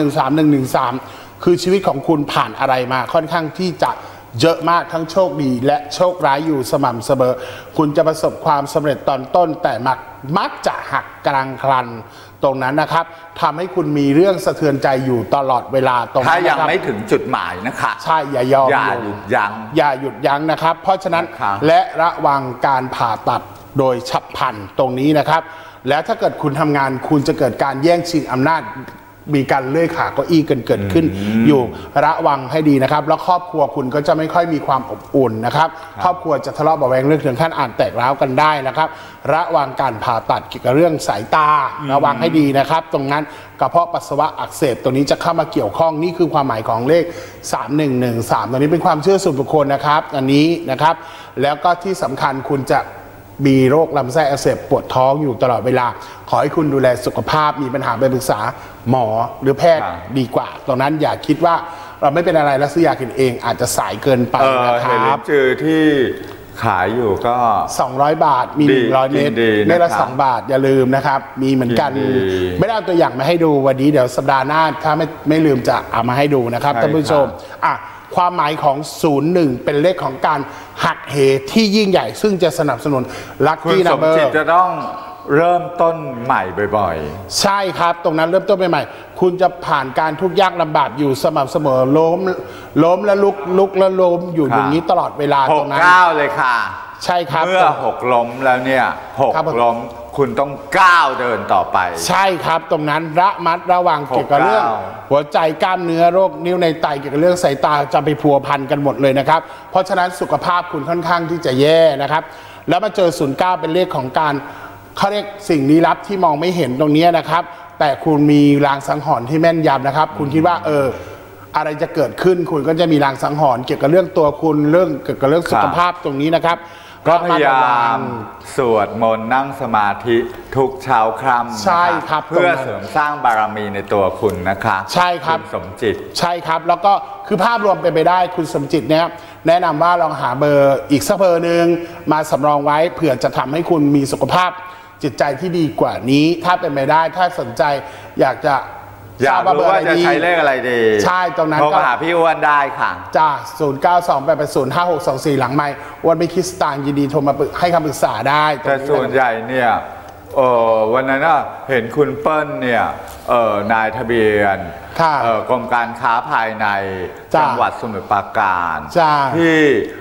313113คือชีวิตของคุณผ่านอะไรมาค่อนข้างที่จะเยอะมากทั้งโชคดีและโชคร้ายอยู่สม่ำเสมอคุณจะประสบความสำเร็จตอนต้นแต่มักจะหักกลางคันตรงนั้นนะครับทำให้คุณมีเรื่องสะเทือนใจอยู่ตลอดเวลาตรงนั้นถ้ายังไม่ถึงจุดหมายนะคะใช่อย่ายอมอย่าหยุดยั้งอย่าหยุดยั้งนะครับเพราะฉะนั้นและระวังการผ่าตัดโดยฉับพลันตรงนี้นะครับแล้วถ้าเกิดคุณทำงานคุณจะเกิดการแย่งชิงอำนาจมีการเลื่อยขาเก้าอี้กันเกิดขึ้นอยู่ระวังให้ดีนะครับแล้วครอบครัวคุณก็จะไม่ค่อยมีความอบอุ่นนะครับครอบครัวจะทะเลาะเบาะแวงเรื่องถึงขั้นอาจแตกร้าวกันได้นะครับระวังการผ่าตัดเกี่ยวกับเรื่องสายตาระวังให้ดีนะครับตรงนั้นกระเพาะปัสสาวะอักเสบตัวนี้จะเข้ามาเกี่ยวข้องนี่คือความหมายของเลข3113ตัวนี้เป็นความเชื่อส่วนบุคคลนะครับอันนี้นะครับแล้วก็ที่สำคัญคุณจะมีโรคลำไส้อักเสบปวดท้องอยู่ตลอดเวลาขอให้คุณดูแลสุขภาพมีปัญหาไปปรึกษาหมอหรือแพทย์ดีกว่าตรงนั้นอย่าคิดว่าเราไม่เป็นอะไรแล้วซื้อยากินเองอาจจะสายเกินไปนะครับเจอที่ขายอยู่ก็ 200 บาทมี100 เม็ดเม็ดละ2 บาทอย่าลืมนะครับมีเหมือนกันไม่ได้เอาตัวอย่างมาให้ดูวันนี้เดี๋ยวสัปดาห์หน้าถ้าไม่ลืมจะเอามาให้ดูนะครับท่านผู้ชมความหมายของ01เป็นเลขของการหักเหที่ยิ่งใหญ่ซึ่งจะสนับสนุนลัคกี้นัมเบอร์คุณสมจิตจะต้องเริ่มต้นใหม่บ่อยๆใช่ครับตรงนั้นเริ่มต้นใหม่ๆคุณจะผ่านการทุกข์ยากลำบากอยู่สม่ำเสมอล้มแล้วลุกแล้วล้มอยู่อย่างนี้ตลอดเวลาตรงนั้น 6-9เลยค่ะใช่ครับเมื่อ6ล้มแล้วเนี่ย6ล้มคุณต้องก้าวเดินต่อไปใช่ครับตรงนั้นระวังเกี่ยวกับเรื่องหัวใจกล้ามเนื้อโรคนิ้วในไตเกี่ยวกับเรื่องสายตาจะไปพัวพันกันหมดเลยนะครับเพราะฉะนั้นสุขภาพคุณค่อนข้างที่จะแย่นะครับแล้วมาเจอ09เป็นเลขของการเขาเรียกสิ่งลี้ลับที่มองไม่เห็นตรงนี้นะครับแต่คุณมีลางสังหรณ์ที่แม่นยำนะครับคุณคิดว่าอะไรจะเกิดขึ้นคุณก็จะมีลางสังหรณ์เกี่ยวกับเรื่องตัวคุณเรื่องเกี่ยวกับเรื่องสุขภาพตรงนี้นะครับก็พยายามสวดมนต์นั่งสมาธิทุกเช้าค่ำใช่ครับเพื่อเสริมสร้างบารมีในตัวคุณนะคะใช่ครับสมจิตใช่ครับแล้วก็คือภาพรวมเป็นไปได้คุณสมจิตเนี่ยแนะนำว่าลองหาเบอร์อีกสักเบอร์หนึ่งมาสำรองไว้เผื่อจะทำให้คุณมีสุขภาพจิตใจที่ดีกว่านี้ถ้าเป็นไปได้ถ้าสนใจอยากรู้ว่าจะใช้เลขอะไรดีใช่ตรงนั้นก็หาพี่อ้วนได้ค่ะจ้า0928805624หลังไมค์อ้วนไม่คิดสตางค์ยินดีโทรมาให้คำปรึกษาได้แต่ส่วนใหญ่เนี่ยวันนั้นเห็นคุณเปิ้ลเนี่ยนายทะเบียนกรมการค้าภายในจังหวัดสมุทรปราการที่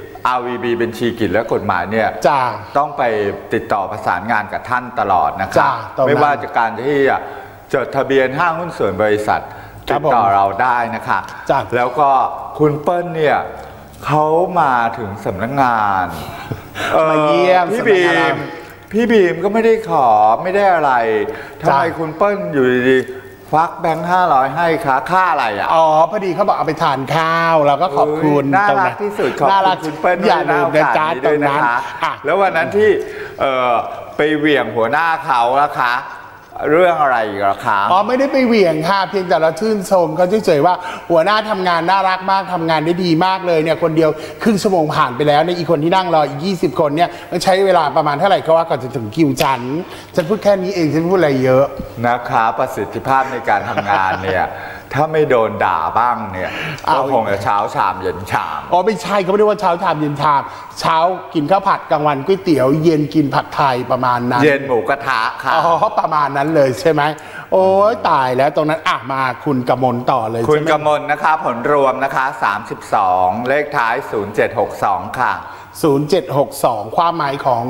RVB บัญชีกิจและกฎหมายเนี่ยต้องไปติดต่อประสานงานกับท่านตลอดนะครับไม่ว่าจะการที่จดทะเบียนห้างหุ้นส่วนบริษัทติดต่อเราได้นะคะแล้วก็คุณเปิ้ลเนี่ยเขามาถึงสำนักงานมาเยี่ยมพี่บีมก็ไม่ได้ขอไม่ได้อะไรทำไมคุณเปิ้ลอยู่ดีๆควักแบงค์500ให้ค่าอะไรพอดีเขาบอกเอาไปทานข้าวแล้วก็ขอบคุณน่ารักที่สุดขอบคุณคุณเปิ้ลอย่าลืมนะจ๊ะตรงนั้นแล้ววันนั้นที่ไปเหวี่ยงหัวหน้าเขานะคะเรื่องอะไรเหรอคะอ๋อไม่ได้ไปเหวี่ยงค่ะเพียงแต่เราชื่นชมเขาเฉยๆว่าหัวหน้าทำงานน่ารักมากทำงานได้ดีมากเลยเนี่ยคนเดียวครึ่งชั่วโมงผ่านไปแล้วในอีกคนที่นั่งรออีก20 คนเนี่ยมันใช้เวลาประมาณเท่าไหร่ก็ว่าก่อนจะถึงคิวฉันพูดแค่นี้เองฉันพูดอะไรเยอะนะคะประสิทธิภาพในการทำงานเนี่ยถ้าไม่โดนด่าบ้างเนี่ยก็คงจะเช้าชามเย็นชามอ๋อไม่ใช่เขาไม่ได้ว่าเช้าชามเย็นชามเช้ากินข้าวผัดกลางวันก๋วยเตี๋ยวเย็นกินผัดไทยประมาณนั้นเย็นหมูกระทะค่ะอ๋อประมาณนั้นเลยใช่ไหมโอ้ยตายแล้วตรงนั้นมาคุณกมลต่อเลยคุณกมลนะคะผลรวมนะคะ32เลขท้าย0762ค่ะ 0762ความหมายของ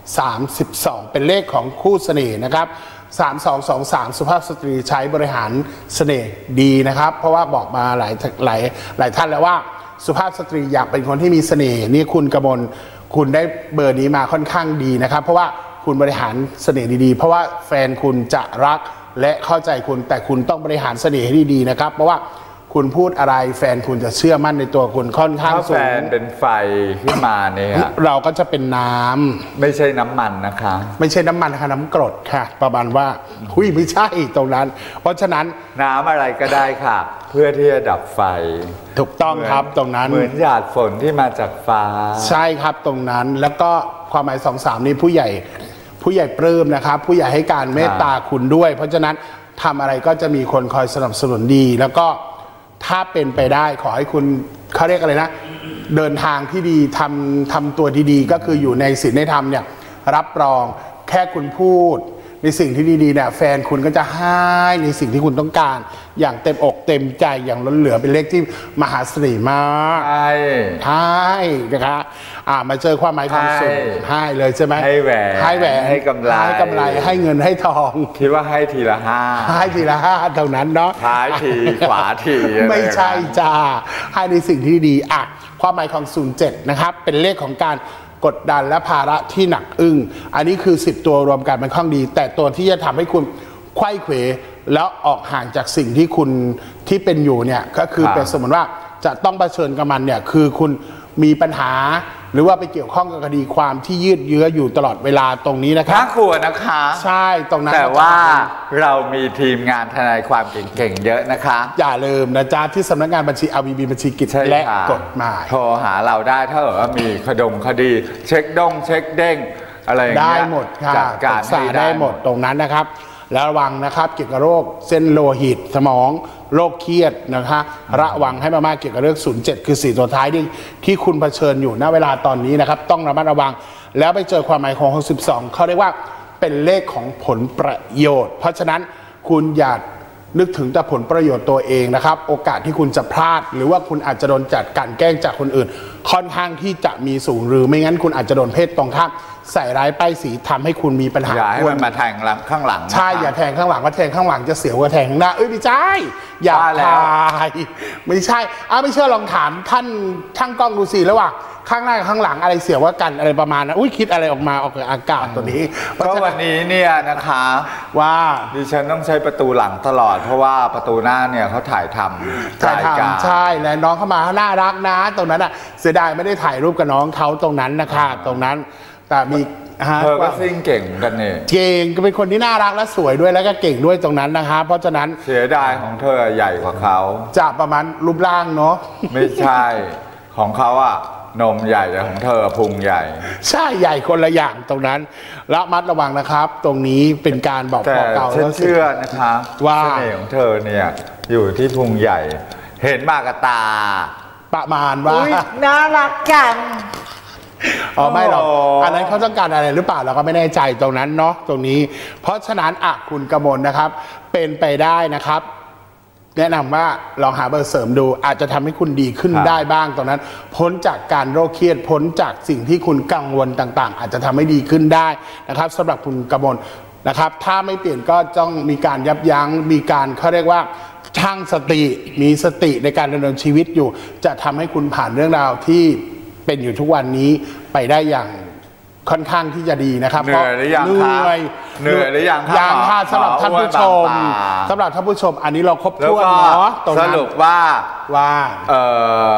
32เป็นเลขของคู่เสน่ห์นะครับ3223สุภาพสตรีใช้บริหารเสน่ห์ดีนะครับเพราะว่าบอกมาหลายท่านแล้วว่าสุภาพสตรีอยากเป็นคนที่มีเสน่ห์นี่คุณกมลคุณได้เบอร์นี้มาค่อนข้างดีนะครับเพราะว่าคุณบริหารเสน่ห์ดีๆเพราะว่าแฟนคุณจะรักและเข้าใจคุณแต่คุณต้องบริหารเสน่ห์ให้ดีๆนะครับเพราะว่าคุณพูดอะไรแฟนคุณจะเชื่อมั่นในตัวคุณค่อนข้างสูงถ้าแฟนเป็นไฟขึ้นมาเนี่ยเราก็จะเป็นน้ำไม่ใช่น้ำมันนะคะไม่ใช่น้ำมันค่ะน้ำกรดค่ะประมาณว่าไม่ใช่ตรงนั้นเพราะฉะนั้นน้ำอะไรก็ได้ค่ะเพื่อที่จะดับไฟถูกต้องครับตรงนั้นเหมือนหยาดฝนที่มาจากฟ้าใช่ครับตรงนั้นแล้วก็ความหมาย23นี้ผู้ใหญ่ปลื้มนะครับผู้ใหญ่ให้การเมตตาคุณด้วยเพราะฉะนั้นทำอะไรก็จะมีคนคอยสนับสนุนดีแล้วก็ถ้าเป็นไปได้ขอให้คุณเขาเรียกอะไรนะเดินทางที่ดีทำตัวดีๆก็คืออยู่ในศีลในธรรมเนี่ยรับรองแค่คุณพูดในสิ่งที่ดีๆเนี่ยแฟนคุณก็จะให้ในสิ่งที่คุณต้องการอย่างเต็มอกเต็มใจอย่างล้นเหลือเป็นเลขที่มหาเสน่ห์มากใช่นะคะมาเจอความหมายความสุขให้เลยใช่ไหมให้แหวนให้กำไรให้เงินให้ทองคิดว่าให้ทีละ5 ให้ทีละ5เท่านั้นเนาะท้ายทีขวาทีไม่ใช่จ้าให้ในสิ่งที่ดีความหมายของ07นะครับเป็นเลขของการกดดันและภาระที่หนักอึ้งอันนี้คือ10ตัวรวมกันเป็นข้องดีแต่ตัวที่จะทำให้คุณไขว้เขวแล้วออกห่างจากสิ่งที่คุณที่เป็นอยู่เนี่ยก็คือเป็นสมมติว่าจะต้องเผชิญกับมันเนี่ยคือคุณมีปัญหาหรือว่าไปเกี่ยวข้องกับคดีความที่ยืดเยื้ออยู่ตลอดเวลาตรงนี้นะครับน่ากลัวนะคะใช่ตรงนั้นแต่ว่าเรามีทีมงานทนายความเก่งๆเยอะนะคะอย่าลืมนะจ๊ะที่สำนักงานบัญชี RVB บัญชีกิจและกฎหมายโทรหาเราได้ถ้าเกิดว่ามีคดีเช็คเด้งอะไรอย่างเงี้ยได้หมดค่ะจัดการได้หมดตรงนั้นนะครับแล้วระวังนะครับเกี่ยวกับโรคเส้นโลหิตสมองโรคเครียดนะคะระวังให้มากๆเกี่ยวกับเรื่อง07คือ4ตัวท้ายที่คุณเผชิญอยู่ณเวลาตอนนี้นะครับต้องระมัดระวังแล้วไปเจอความหมายของ12เขาเรียกว่าเป็นเลขของผลประโยชน์เพราะฉะนั้นคุณอย่านึกถึงแต่ผลประโยชน์ตัวเองนะครับโอกาสที่คุณจะพลาดหรือว่าคุณอาจจะโดนจัดการแกล้งจากคนอื่นค่อนข้างที่จะมีสูงหรือไม่งั้นคุณอาจจะโดนเพศตรงข้ามใส่ร้ายป้ายสีทำให้คุณมีปัญหาอย่าให้มันมาแทงข้างหลังใช่อย่าแทงข้างหลังว่าแทงข้างหลังจะเสียวกว่าแทงข้างหน้าไม่ใช่อย่าทายไม่ใช่ไม่เชื่อลองถามท่านช่างกล้องดูสิแล้วว่าข้างหน้ากับข้างหลังอะไรเสียวว่ากันอะไรประมาณนั้นคิดอะไรออกมาออกอากาศตัวนี้ก็วันนี้เนี่ยนะคะว่าดิฉันต้องใช้ประตูหลังตลอดเพราะว่าประตูหน้าเนี่ยเขาถ่ายทำใช่แล้วน้องเข้ามาน่ารักนะตรงนั้นเสียดายไม่ได้ถ่ายรูปกับน้องเขาตรงนั้นนะคะตรงนั้นแต่มีเธอก็ซิ่งเก่งกันเนี่ยเก่งก็เป็นคนที่น่ารักและสวยด้วยแล้วก็เก่งด้วยตรงนั้นนะคะเพราะฉะนั้นเสียดายของเธอใหญ่กว่าเขาจะประมาณรูปร่างเนาะไม่ใช่ของเขานมใหญ่แต่ของเธอพุงใหญ่ใช่ใหญ่คนละอย่างตรงนั้นระมัดระวังนะครับตรงนี้เป็นการบอกเก่าแล้วเชื่อนะคะว่าเสน่ห์ของเธอเนี่ยอยู่ที่พุงใหญ่เห็นมากกับตาประมาณว่าน่ารักจังไม่หรอกอันนั้นเขาต้องการอะไรหรือเปล่าเราก็ไม่แน่ใจตรงนั้นเนาะตรงนี้เพราะฉะนั้นคุณกมลนะครับเป็นไปได้นะครับแนะนำว่าลองหาเบอร์เสริมดูอาจจะทำให้คุณดีขึ้นได้บ้างตรงนั้นพ้นจากการโรคเครียดพ้นจากสิ่งที่คุณกังวลต่างๆอาจจะทำให้ดีขึ้นได้นะครับสำหรับคุณกมลนะครับถ้าไม่เปลี่ยนก็ต้องมีการยับยั้งมีการเขาเรียกว่าช่างสติมีสติในการดำเนินชีวิตอยู่จะทำให้คุณผ่านเรื่องราวที่เป็นอยู่ทุกวันนี้ไปได้อย่างค่อนข้างที่จะดีนะครับเหนื่อยหรือยังเหนื่อยหรือยังยังค่ะสำหรับท่านผู้ชมอันนี้เราครบถ้วนเนาะสรุปว่า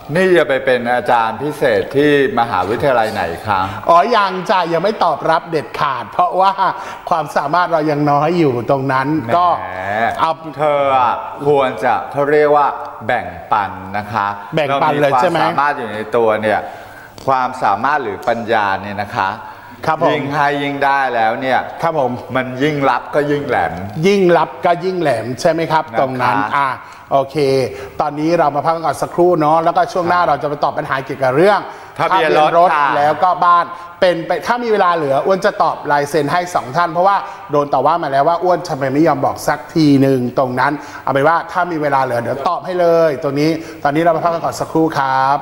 นี่จะไปเป็นอาจารย์พิเศษที่มหาวิทยาลัยไหนคะอ๋อยังจ้ะยังไม่ตอบรับเด็ดขาดเพราะว่าความสามารถเรายังน้อยอยู่ตรงนั้นก็เอาเธอควรจะเขาเรียกว่าแบ่งปันนะคะแบ่งปันเลยใช่ไหมความสามารถอยู่ในตัวเนี่ยความสามารถหรือปัญญาเนี่ยนะคะยิ่งให้ยิ่งได้แล้วเนี่ยครับผมมันยิ่งรับก็ยิ่งแหลมยิ่งรับก็ยิ่งแหลมใช่ไหมครับตรงนั้นโอเคตอนนี้เรามาพักกันก่อนสักครู่เนาะแล้วก็ช่วงหน้าเราจะไปตอบปัญหาเกี่ยวกับเรื่องทะเบียนรถแล้วก็บ้านเป็นไปถ้ามีเวลาเหลืออ้วนจะตอบลายเซ็นให้2ท่านเพราะว่าโดนต่อว่ามาแล้วว่าอ้วนทำไมไม่ยอมบอกสักทีหนึ่งตรงนั้นเอาเป็นว่าถ้ามีเวลาเหลือเดี๋ยวตอบให้เลยตรงนี้ตอนนี้เรามาพักกันก่อนสักครู่ครับ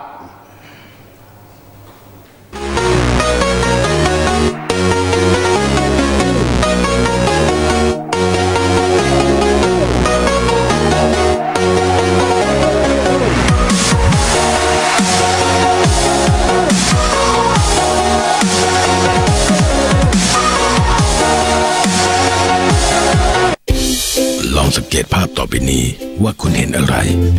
ลองสังเกตภาพต่อไปนี้ว่าคุณเห็นอะไร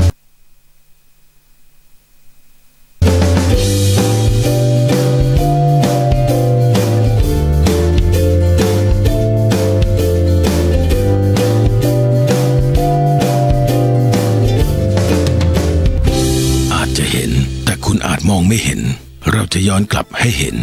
อาจจะเห็นแต่คุณอาจมองไม่เห็นเราจะย้อนกลับให้เห็น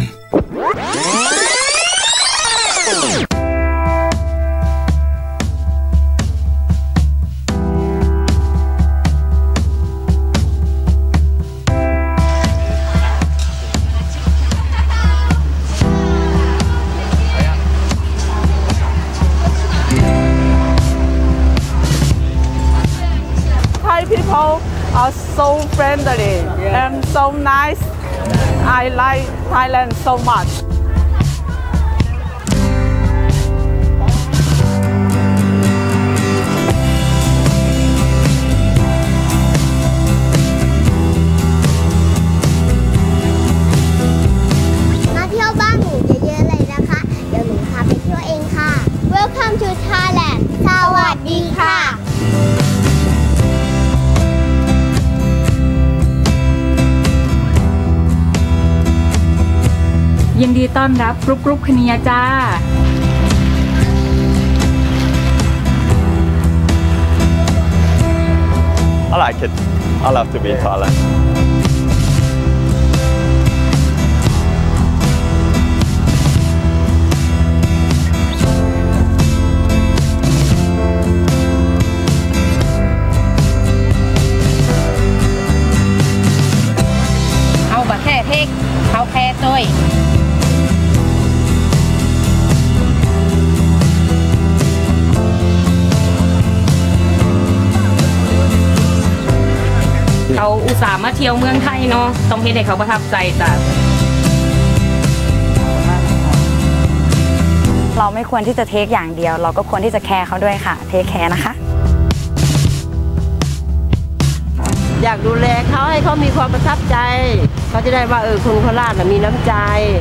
People are so friendly and so nice. I like Thailand so much. มาเที่ยวบ้านหนูเยอะๆเลยนะคะเดี๋ยวหนูพาไปเที่ยวเองค่ะ Welcome to Thailand สวัสดีค่ะยินดีต้อนรับกรุ๊ปคณียจ้า I like it. I love to be in Thailand. เอาบะแค่เทคเขาแค่ต้อยเขาอุตส่าห์มาเที่ยวเมืองไทยเนาะต้องเห็นให้เขาประทับใจจ้ะเราไม่ควรที่จะเทคอย่างเดียวเราก็ควรที่จะแคร์เขาด้วยค่ะเทคแคร์นะคะอยากดูแลเขาให้เขามีความประทับใจเขาจะได้ว่าคนโคราชมีน้ำใจ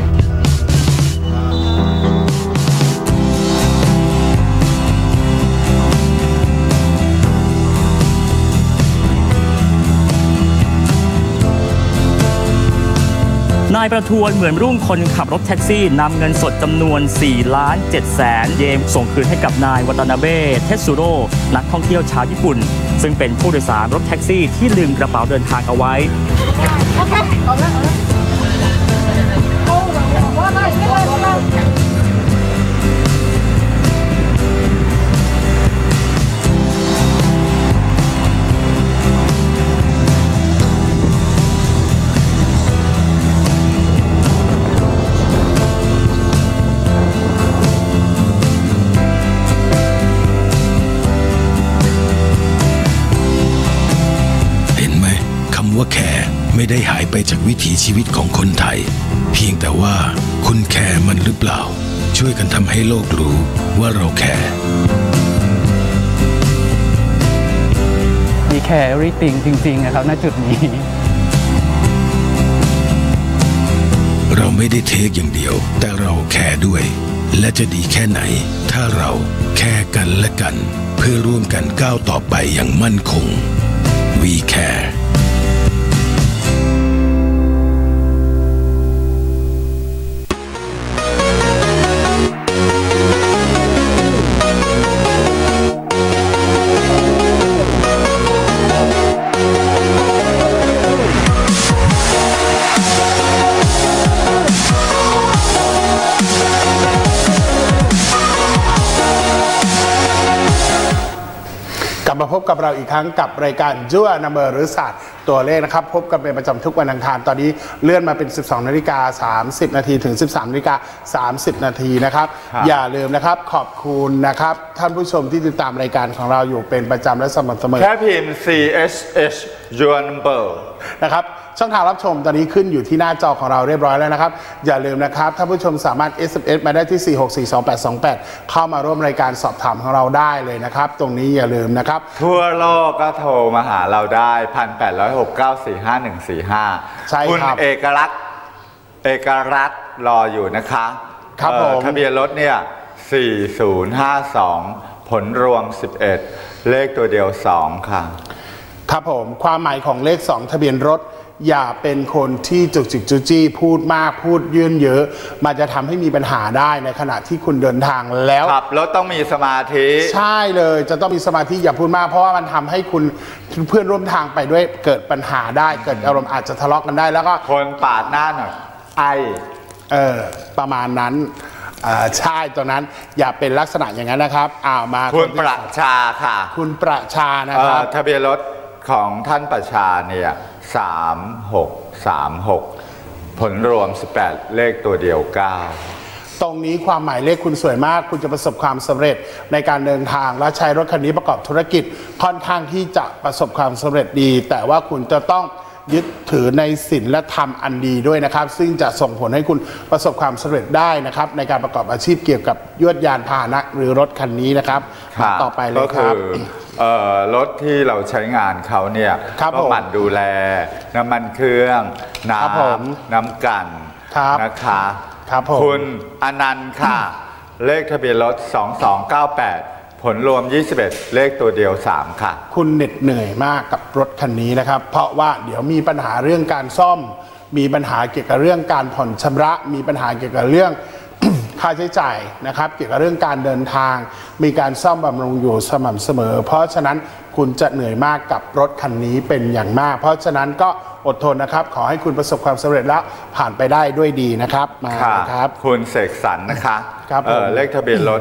นายประทวนเหมือนรุ่งคนขับรถแท็กซี่นำเงินสดจำนวน 4,700,000 เยนส่งคืนให้กับนายวัตนาเบะเทสุโร่นักท่องเที่ยวชาวญี่ปุ่นซึ่งเป็นผู้โดยสารรถแท็กซี่ที่ลืมกระเป๋าเดินทางเอาไว้ว่าแคร์ไม่ได้หายไปจากวิถีชีวิตของคนไทยเพียงแต่ว่าคุณแคร์มันหรือเปล่าช่วยกันทำให้โลกรู้ว่าเราแคร์มีแคร์ everything จริงๆนะครับณจุดนี้เราไม่ได้เทคอย่างเดียวแต่เราแคร์ด้วยและจะดีแค่ไหนถ้าเราแคร์กันและกันเพื่อร่วมกันก้าวต่อไปอย่างมั่นคง We Care ลับมาพบกับเราอีกครั้งกับรายการจั่วนัมเบอร์หรือศาสตร์ตัวเลขนะครับพบกันเป็นประจำทุกวันอังคารตอนนี้เลื่อนมาเป็น 12:30 นาทีถึง 13:30 นาทีนะครับอย่าลืมนะครับขอบคุณนะครับท่านผู้ชมที่ติดตามรายการของเราอยู่เป็นประจำและสม่ำเสมอแค่พิมพ์ CSH Your Number นะครับช่องทางรับชมตอนนี้ขึ้นอยู่ที่หน้าจอของเราเรียบร้อยแล้วนะครับอย่าลืมนะครับท่านผู้ชมสามารถ SMS มาได้ที่ 4642828 เข้ามาร่วมรายการสอบถามของเราได้เลยนะครับตรงนี้อย่าลืมนะครับทั่วโลกก็โทรมาหาเราได้ 1-869-45145 ใช่ครับคุณเอกลักษณ์รออยู่นะคะครับผมทะเบียนรถเนี่ย4052ผลรวม11เลขตัวเดียว2ค่ะครับผมความหมายของเลข2ทะเบียนรถอย่าเป็นคนที่จุกจิกจุจี้พูดมากพูดยื่นเยอะมันจะทำให้มีปัญหาได้ในขณะที่คุณเดินทางแล้วขับรถต้องมีสมาธิใช่เลยจะต้องมีสมาธิอย่าพูดมากเพราะว่ามันทำให้คุณเพื่อนร่วมทางไปด้วยเกิดปัญหาได้เกิดอารมณ์อาจจะทะเลาะกันได้แล้วก็คนปาดหน้าหน่อยประมาณนั้นใช่ตรงนั้นอย่าเป็นลักษณะอย่างนั้นนะครับมาคุณประชาค่ะคุณประชานะครับทะเบียนรถของท่านประชาเนี่ย3636ผลรวม18เลขตัวเดียว9 ตรงนี้ความหมายเลขคุณสวยมากคุณจะประสบความสำเร็จในการเดินทางและใช้รถคันนี้ประกอบธุรกิจค่อนข้างที่จะประสบความสำเร็จดีแต่ว่าคุณจะต้องยึดถือในศีลและธรรมอันดีด้วยนะครับซึ่งจะส่งผลให้คุณประสบความสำเร็จได้นะครับในการประกอบอาชีพเกี่ยวกับยวดยานพาหนะหรือรถคันนี้นะครับต่อไปเลยครับรถที่เราใช้งานเขาเนี่ยก็หมั่นดูแลน้ำมันเครื่องน้ำกันนะคะคุณอนันต์ค่ะเลขทะเบียนรถ2298ผลรวม21เลขตัวเดียว3ค่ะคุณเหน็ดเหนื่อยมากกับรถคันนี้นะครับเพราะว่าเดี๋ยวมีปัญหาเรื่องการซ่อมมีปัญหาเกี่ยวกับเรื่องการผ่อนชำระมีปัญหาเกี่ยวกับเรื่องค่าใช้จ่ายนะครับเกี่ยวกับเรื่องการเดินทางมีการซ่อมบำรุงอยู่สม่ำเสมอเพราะฉะนั้นคุณจะเหนื่อยมากกับรถคันนี้เป็นอย่างมากเพราะฉะนั้นก็อดทนนะครับขอให้คุณประสบความสำเร็จแล้วผ่านไปได้ด้วยดีนะครับมาครับคุณเสกสรรนะคะเลขทะเบียนรถ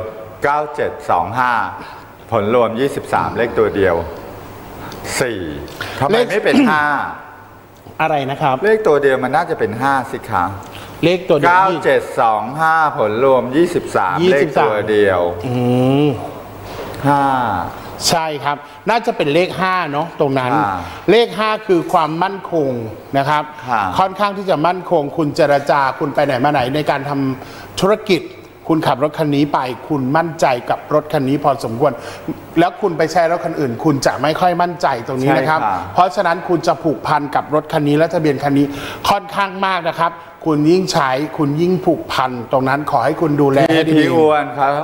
9725ผลรวม23เลขตัวเดียว4ทำไมไม่เป็น5 อะไรนะครับเลขตัวเดียวมันน่าจะเป็น5สิคะเลขตัวเดียว 9725ผลรวม23เลขตัวเดียว5 ใช่ครับน่าจะเป็นเลข5เนาะตรงนั้นเลข5คือความมั่นคงนะครับค่อนข้างที่จะมั่นคงคุณเจรจาคุณไปไหนมาไหนในการทำธุรกิจคุณขับรถคันนี้ไปคุณมั่นใจกับรถคันนี้พอสมควรแล้วคุณไปใช้รถคันอื่นคุณจะไม่ค่อยมั่นใจตรงนี้นะครับเพราะฉะนั้นคุณจะผูกพันกับรถคันนี้และทะเบียนคันนี้ค่อนข้างมากนะครับคุณยิ่งใช้คุณยิ่งผูกพันตรงนั้นขอให้คุณดูแลให้ดีพี่อ้วนครับ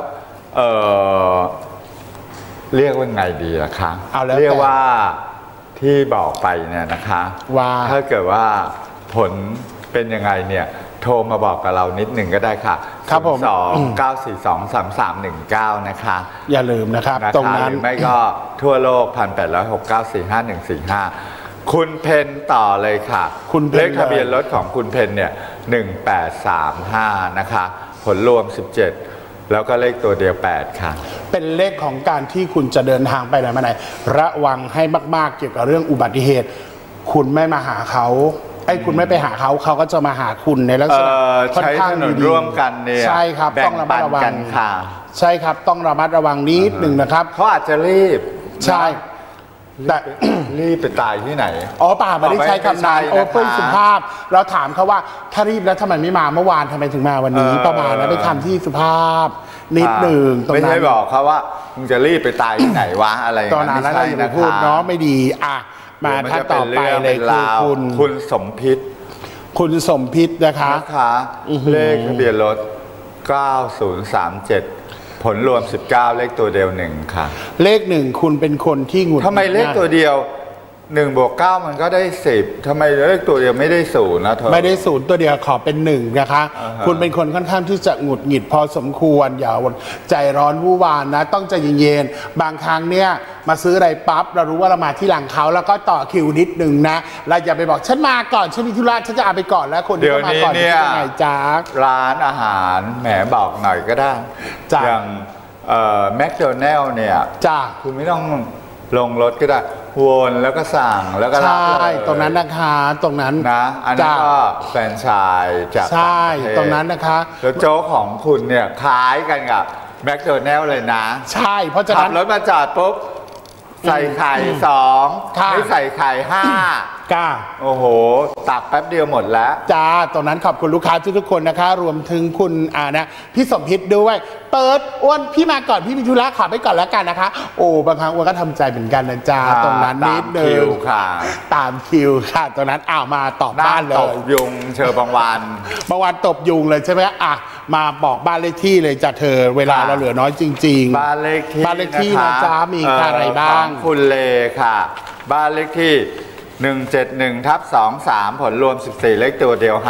เรียกว่าไงดีล่ะคะเรียกว่าที่บอกไปเนี่ยนะคะว่าถ้าเกิดว่าผลเป็นยังไงเนี่ยโทรมาบอกกับเรานิดหนึ่งก็ได้ค่ะครับผม 2-942-3319นะคะอย่าลืมนะครับตรงนั้นหรือไม่ก็ทั่วโลก 1-869-45145คุณเพนต่อเลยค่ะเลขทะเบียนรถของคุณเพนเนี่ย1835นะคะผลรวม17แล้วก็เลขตัวเดียว8ค่ะเป็นเลขของการที่คุณจะเดินทางไปไหนมาไหนระวังให้มากๆเกี่ยวกับเรื่องอุบัติเหตุคุณไม่มาหาเขาคุณไม่ไปหาเขาเขาก็จะมาหาคุณในลักษณะค่อนข้างดีร่วมกันเนี่ยใช่ครับต้องระมัดระวังค่ะใช่ครับต้องระมัดระวังนิดหนึ่งนะครับเขาอาจจะรีบใช่แต่รีบไปตายที่ไหนป่าไม่ได้ใช้คำนั้นเพื่อสุภาพเราถามเขาว่าถ้ารีบแล้วทำไมไม่มาเมื่อวานทำไมถึงมาวันนี้ประมาณนั้นไปทำที่สุภาพนิดหนึ่งไม่ใช่บอกเขาว่ามึงจะรีบไปตายที่ไหนวะอะไรตอนนั้นเราอย่าพูดเนาะไม่ดีมาท่านต่อไปเลยคือคุณสมพิษคุณสมพิษนะคะเลขทะเบียนรถ9037ผลรวม19เลขตัวเดียว1ค่ะเลข1คุณเป็นคนที่หงุดหงิดทำไมเลขตัวเดียว1+9มันก็ได้10ทำไมเลขตัวเดียวไม่ได้0นะเธอไม่ได้0ตัวเดียวขอเป็น1นะคะคุณเป็นคนค่อนข้างที่จะหงุดหงิดพอสมควรอย่าใจร้อนวู่วามนะต้องใจเย็นๆบางครั้งเนี่ยมาซื้ออะไรปั๊บเรารู้ว่าเรามาที่หลังเขาแล้วก็ต่อคิวนิดนึงนะเราอย่าไปบอกฉันมาก่อนฉันมีธุระฉันจะเอาไปก่อนแล้วคนที่มาก่อนเนี่ยร้านอาหารแหมบอกหน่อยก็ได้อย่างแมคโดนัลล์เนี่ยคุณไม่ต้องลงรถก็ได้วนแล้วก็สั่งแล้วก็รับเลยใช่ตรงนั้นนะคะตรงนั้นนะอันนั้นก็แฟรนไชส์จากใช่ตรงนั้นนะคะแล้วโจ๊กของคุณเนี่ยคล้ายกันกับแมคโดนัลล์เลยนะใช่เพราะฉะนั้นขับรถมาจอดปุ๊บใส่ไข่2ไม่ใส่ไข่5 ก้าโอ้โหตักแป๊บเดียวหมดแล้วจ้าตรงนั้นขอบคุณลูกค้าทุกคนนะคะรวมถึงคุณนะพี่สมพิษด้วยเปิดอ้วนพี่มาก่อนพี่มีธุระขับไปก่อนแล้วกันนะคะโอ้บางครั้งอ้วนก็ทำใจเหมือนกันนะจ้าตรงนั้นนิดนึงตามคิวค่ะตรงนั้นมาตอบบ้านเลยตบยุงเชิญบางวันตบยุงเลยใช่ไหมมาบอกบ้านเลขที่เลยจ้ะเธอเวลาเราเหลือน้อยจริงๆบ้านเลขที่นะจ้ามีอะไรบ้างคุณเลค่ะบ้านเลขที่171/23ผลรวม14เลขตัวเดียว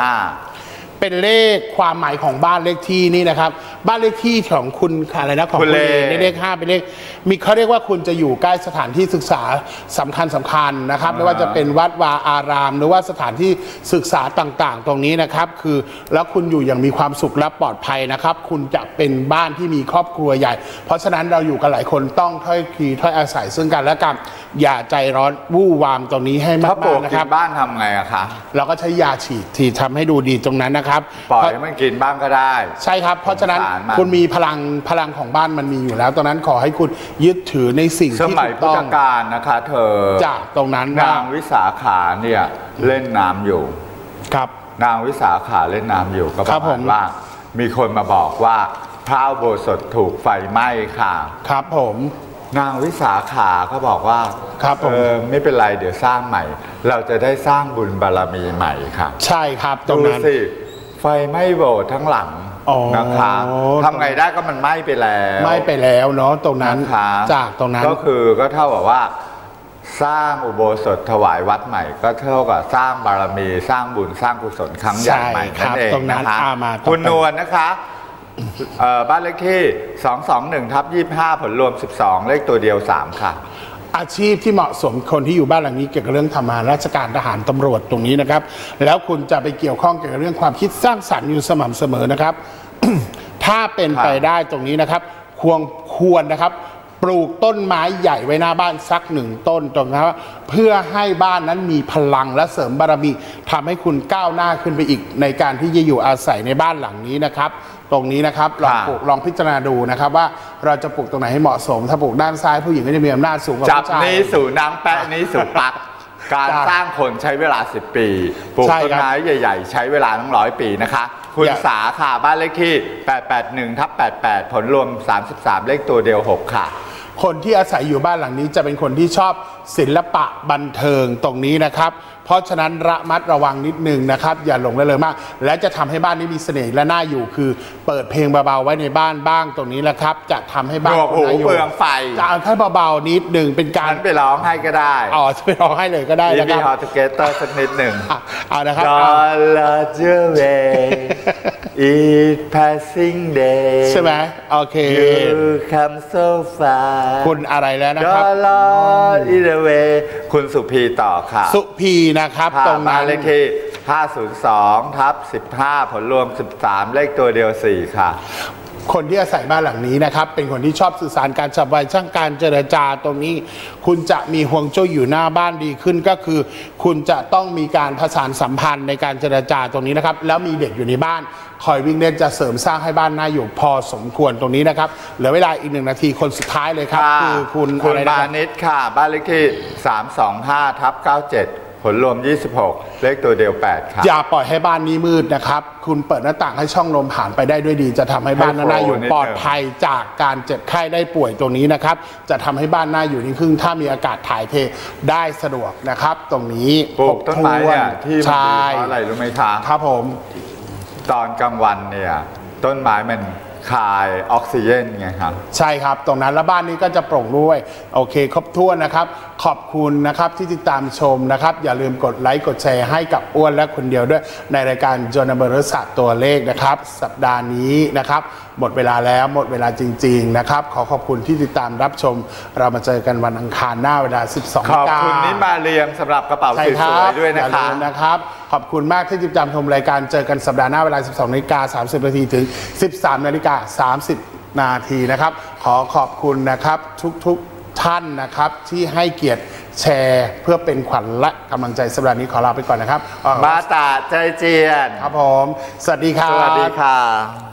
5 เป็นเลขความหมายของบ้านเลขที่นี่นะครับบ้านเลขที่ของคุณอะไรนะของคุณเลข5เป็นเลขมีเขาเรียกว่าคุณจะอยู่ใกล้สถานที่ศึกษาสำคัญนะครับไม่ว่าจะเป็นวัดวาอารามหรือว่าสถานที่ศึกษาต่างๆตรงนี้นะครับคือแล้วคุณอยู่อย่างมีความสุขและปลอดภัยนะครับคุณจะเป็นบ้านที่มีครอบครัวใหญ่เพราะฉะนั้นเราอยู่กันหลายคนต้องถ้อยทีถ้อยอาศัยซึ่งกันและกันอย่าใจร้อนวู่วามตรงนี้ให้มากๆนะครับบ้านทำไงอะคะเราก็ใช้ยาฉีดที่ทำให้ดูดีตรงนั้นนะครับปล่อยให้มันกินบ้างก็ได้ใช่ครับเพราะฉะนั้นคุณมีพลังของบ้านมันมีอยู่แล้วตรงนั้นขอให้คุณยึดถือในสิ่งที่ถูกต้องสมัยพุทธกาลนะคะเธอจากตรงนั้นนางวิสาขาเนี่ยเล่นน้ำอยู่ครับนางวิสาขาเล่นน้ำอยู่ก็ประมาณว่ามีคนมาบอกว่าพระอุโบสถถูกไฟไหม้ค่ะครับผมนางวิสาขาก็บอกว่าครับไม่เป็นไรเดี๋ยวสร้างใหม่เราจะได้สร้างบุญบารมีใหม่ค่ะใช่ครับตรงนั้นดูสิไฟไหม้โบสถ์ทั้งหลังนะคะทำไงได้ก็มันไหม้ไปแล้วเนาะตรงนั้นจากตรงนั้นก็เท่ากับว่าสร้างอุโบสถถวายวัดใหม่ก็เท่ากับสร้างบารมีสร้างบุญสร้างกุศลครั้งใหญ่ใหม่นั่นเองนะคะคุณนวลนะคะบ้านเลขที่221/25ผลรวม12เลขตัวเดียว3ค่ะอาชีพที่เหมาะสมคนที่อยู่บ้านหลังนี้เกี่ยวกับเรื่องทำงานราชการทหารตำรวจตรงนี้นะครับแล้วคุณจะไปเกี่ยวข้องเกี่ยวกับเรื่องความคิดสร้างสรรค์อยู่สม่ำเสมอนะครับ ถ้าเป็นไปได้ตรงนี้นะครับควรนะครับปลูกต้นไม้ใหญ่ไว้หน้าบ้านสัก1 ต้นตรงนั้นเพื่อให้บ้านนั้นมีพลังและเสริมบารมีทำให้คุณก้าวหน้าขึ้นไปอีกในการที่จะอยู่อาศัยในบ้านหลังนี้นะครับตรงนี้นะครับลองปลูกลองพิจารณาดูนะครับว่าเราจะปลูกตรงไหนให้เหมาะสมถ้าปลูกด้านซ้ายผู้หญิงก็จะมีอำนาจสูงกว่าผู้ชายจับนี้สู่นางแปะนี้สู่ปักการสร้างคนใช้เวลา10 ปีปลูกต้นไม้ใหญ่ๆใช้เวลาตั้ง100 ปีนะคะคุณสาค่ะบ้านเลขที่881/88ผลรวม33เลขตัวเดียว6ค่ะคนที่อาศัยอยู่บ้านหลังนี้จะเป็นคนที่ชอบศิลปะบันเทิงตรงนี้นะครับเพราะฉะนั้นระมัดระวังนิดนึงนะครับอย่าหลงละเลงมากและจะทำให้บ้านนี้มีเสน่ห์และน่าอยู่คือเปิดเพลงเบาๆไว้ในบ้านบ้างตรงนี้แหละครับจะทำให้บ้านน่าอยู่เปลืองไฟจะเอาแค่เบาๆนิดนึงเป็นการไปร้องให้ก็ได้จะไปร้องให้เลยก็ได้นะครับมีฮอตเกเตอร์สักนิดหนึ่งเอานะครับ Dollar way it passing day ใช่ไหมโอเค You come so far คุณอะไรแล้วนะครับ Dollar in the way คุณสุพีต่อค่ะสุพีนะครับตรงนั้นเลขที่502/15ผลรวม13เลขตัวเดียว4ค่ะคนที่อาศัยบ้านหลังนี้นะครับเป็นคนที่ชอบสื่อสารการฉับไวช่างการเจรจาตรงนี้คุณจะมีห่วงจุ้ยอยู่หน้าบ้านดีขึ้นก็คือคุณจะต้องมีการผสานสัมพันธ์ในการเจรจาตรงนี้นะครับแล้วมีเด็กอยู่ในบ้านคอยวิ่งเล่นจะเสริมสร้างให้บ้านน่าอยู่พอสมควรตรงนี้นะครับเหลือเวลาอีก1 นาทีคนสุดท้ายเลยครับคือคุณบานิชค่ะบ้านเลขที่325/97ผลรวม26เลขตัวเดียว8ครับอย่าปล่อยให้บ้านนี้มืดนะครับคุณเปิดหน้าต่างให้ช่องลมผ่านไปได้ด้วยดีจะทำให้บ้านน่าอยู่ปลอดภัยจากการเจ็บไข้ได้ป่วยตรงนี้นะครับจะทำให้บ้านน่าอยู่ยิ่งขึ้นถ้ามีอากาศถ่ายเทได้สะดวกนะครับตรงนี้ปลูกต้นไม้เนี่ยที่มันดีเพราะอะไรรู้ไหมคะครับผมตอนกลางวันเนี่ยต้นไม้มันคายออกซิเจนไงครับใช่ครับตรงนั้นแล้วบ้านนี้ก็จะโปร่งด้วยโอเคครบถ้วนนะครับขอบคุณนะครับที่ติดตามชมนะครับอย่าลืมกดไลค์กดแชร์ให้กับอ้วนและคนเดียวด้วยในรายการโจนาเบอร์ศาสตร์ตัวเลขนะครับสัปดาห์นี้นะครับหมดเวลาแล้วหมดเวลาจริงๆนะครับขอขอบคุณที่ติดตามรับชมเรามาเจอกันวันอังคารหน้าเวลา 12 นาฬิกาขอบคุณนิมาเรียมสำหรับกระเป๋าสวยๆด้วยนะครับขอบคุณมากที่ติดตามชมรายการเจอกันสัปดาห์หน้าเวลา 12 นาฬิกา 30 นาทีถึง 13 นาฬิกา 30 นาทีนะครับขอขอบคุณนะครับทุกท่านนะครับที่ให้เกียรติแชร์เพื่อเป็นขวัญและกำลังใจสัปดาห์นี้ขอลาไปก่อนนะครับมาตาใจเจียนครับผมสวัสดีครับสวัสดีค่ะ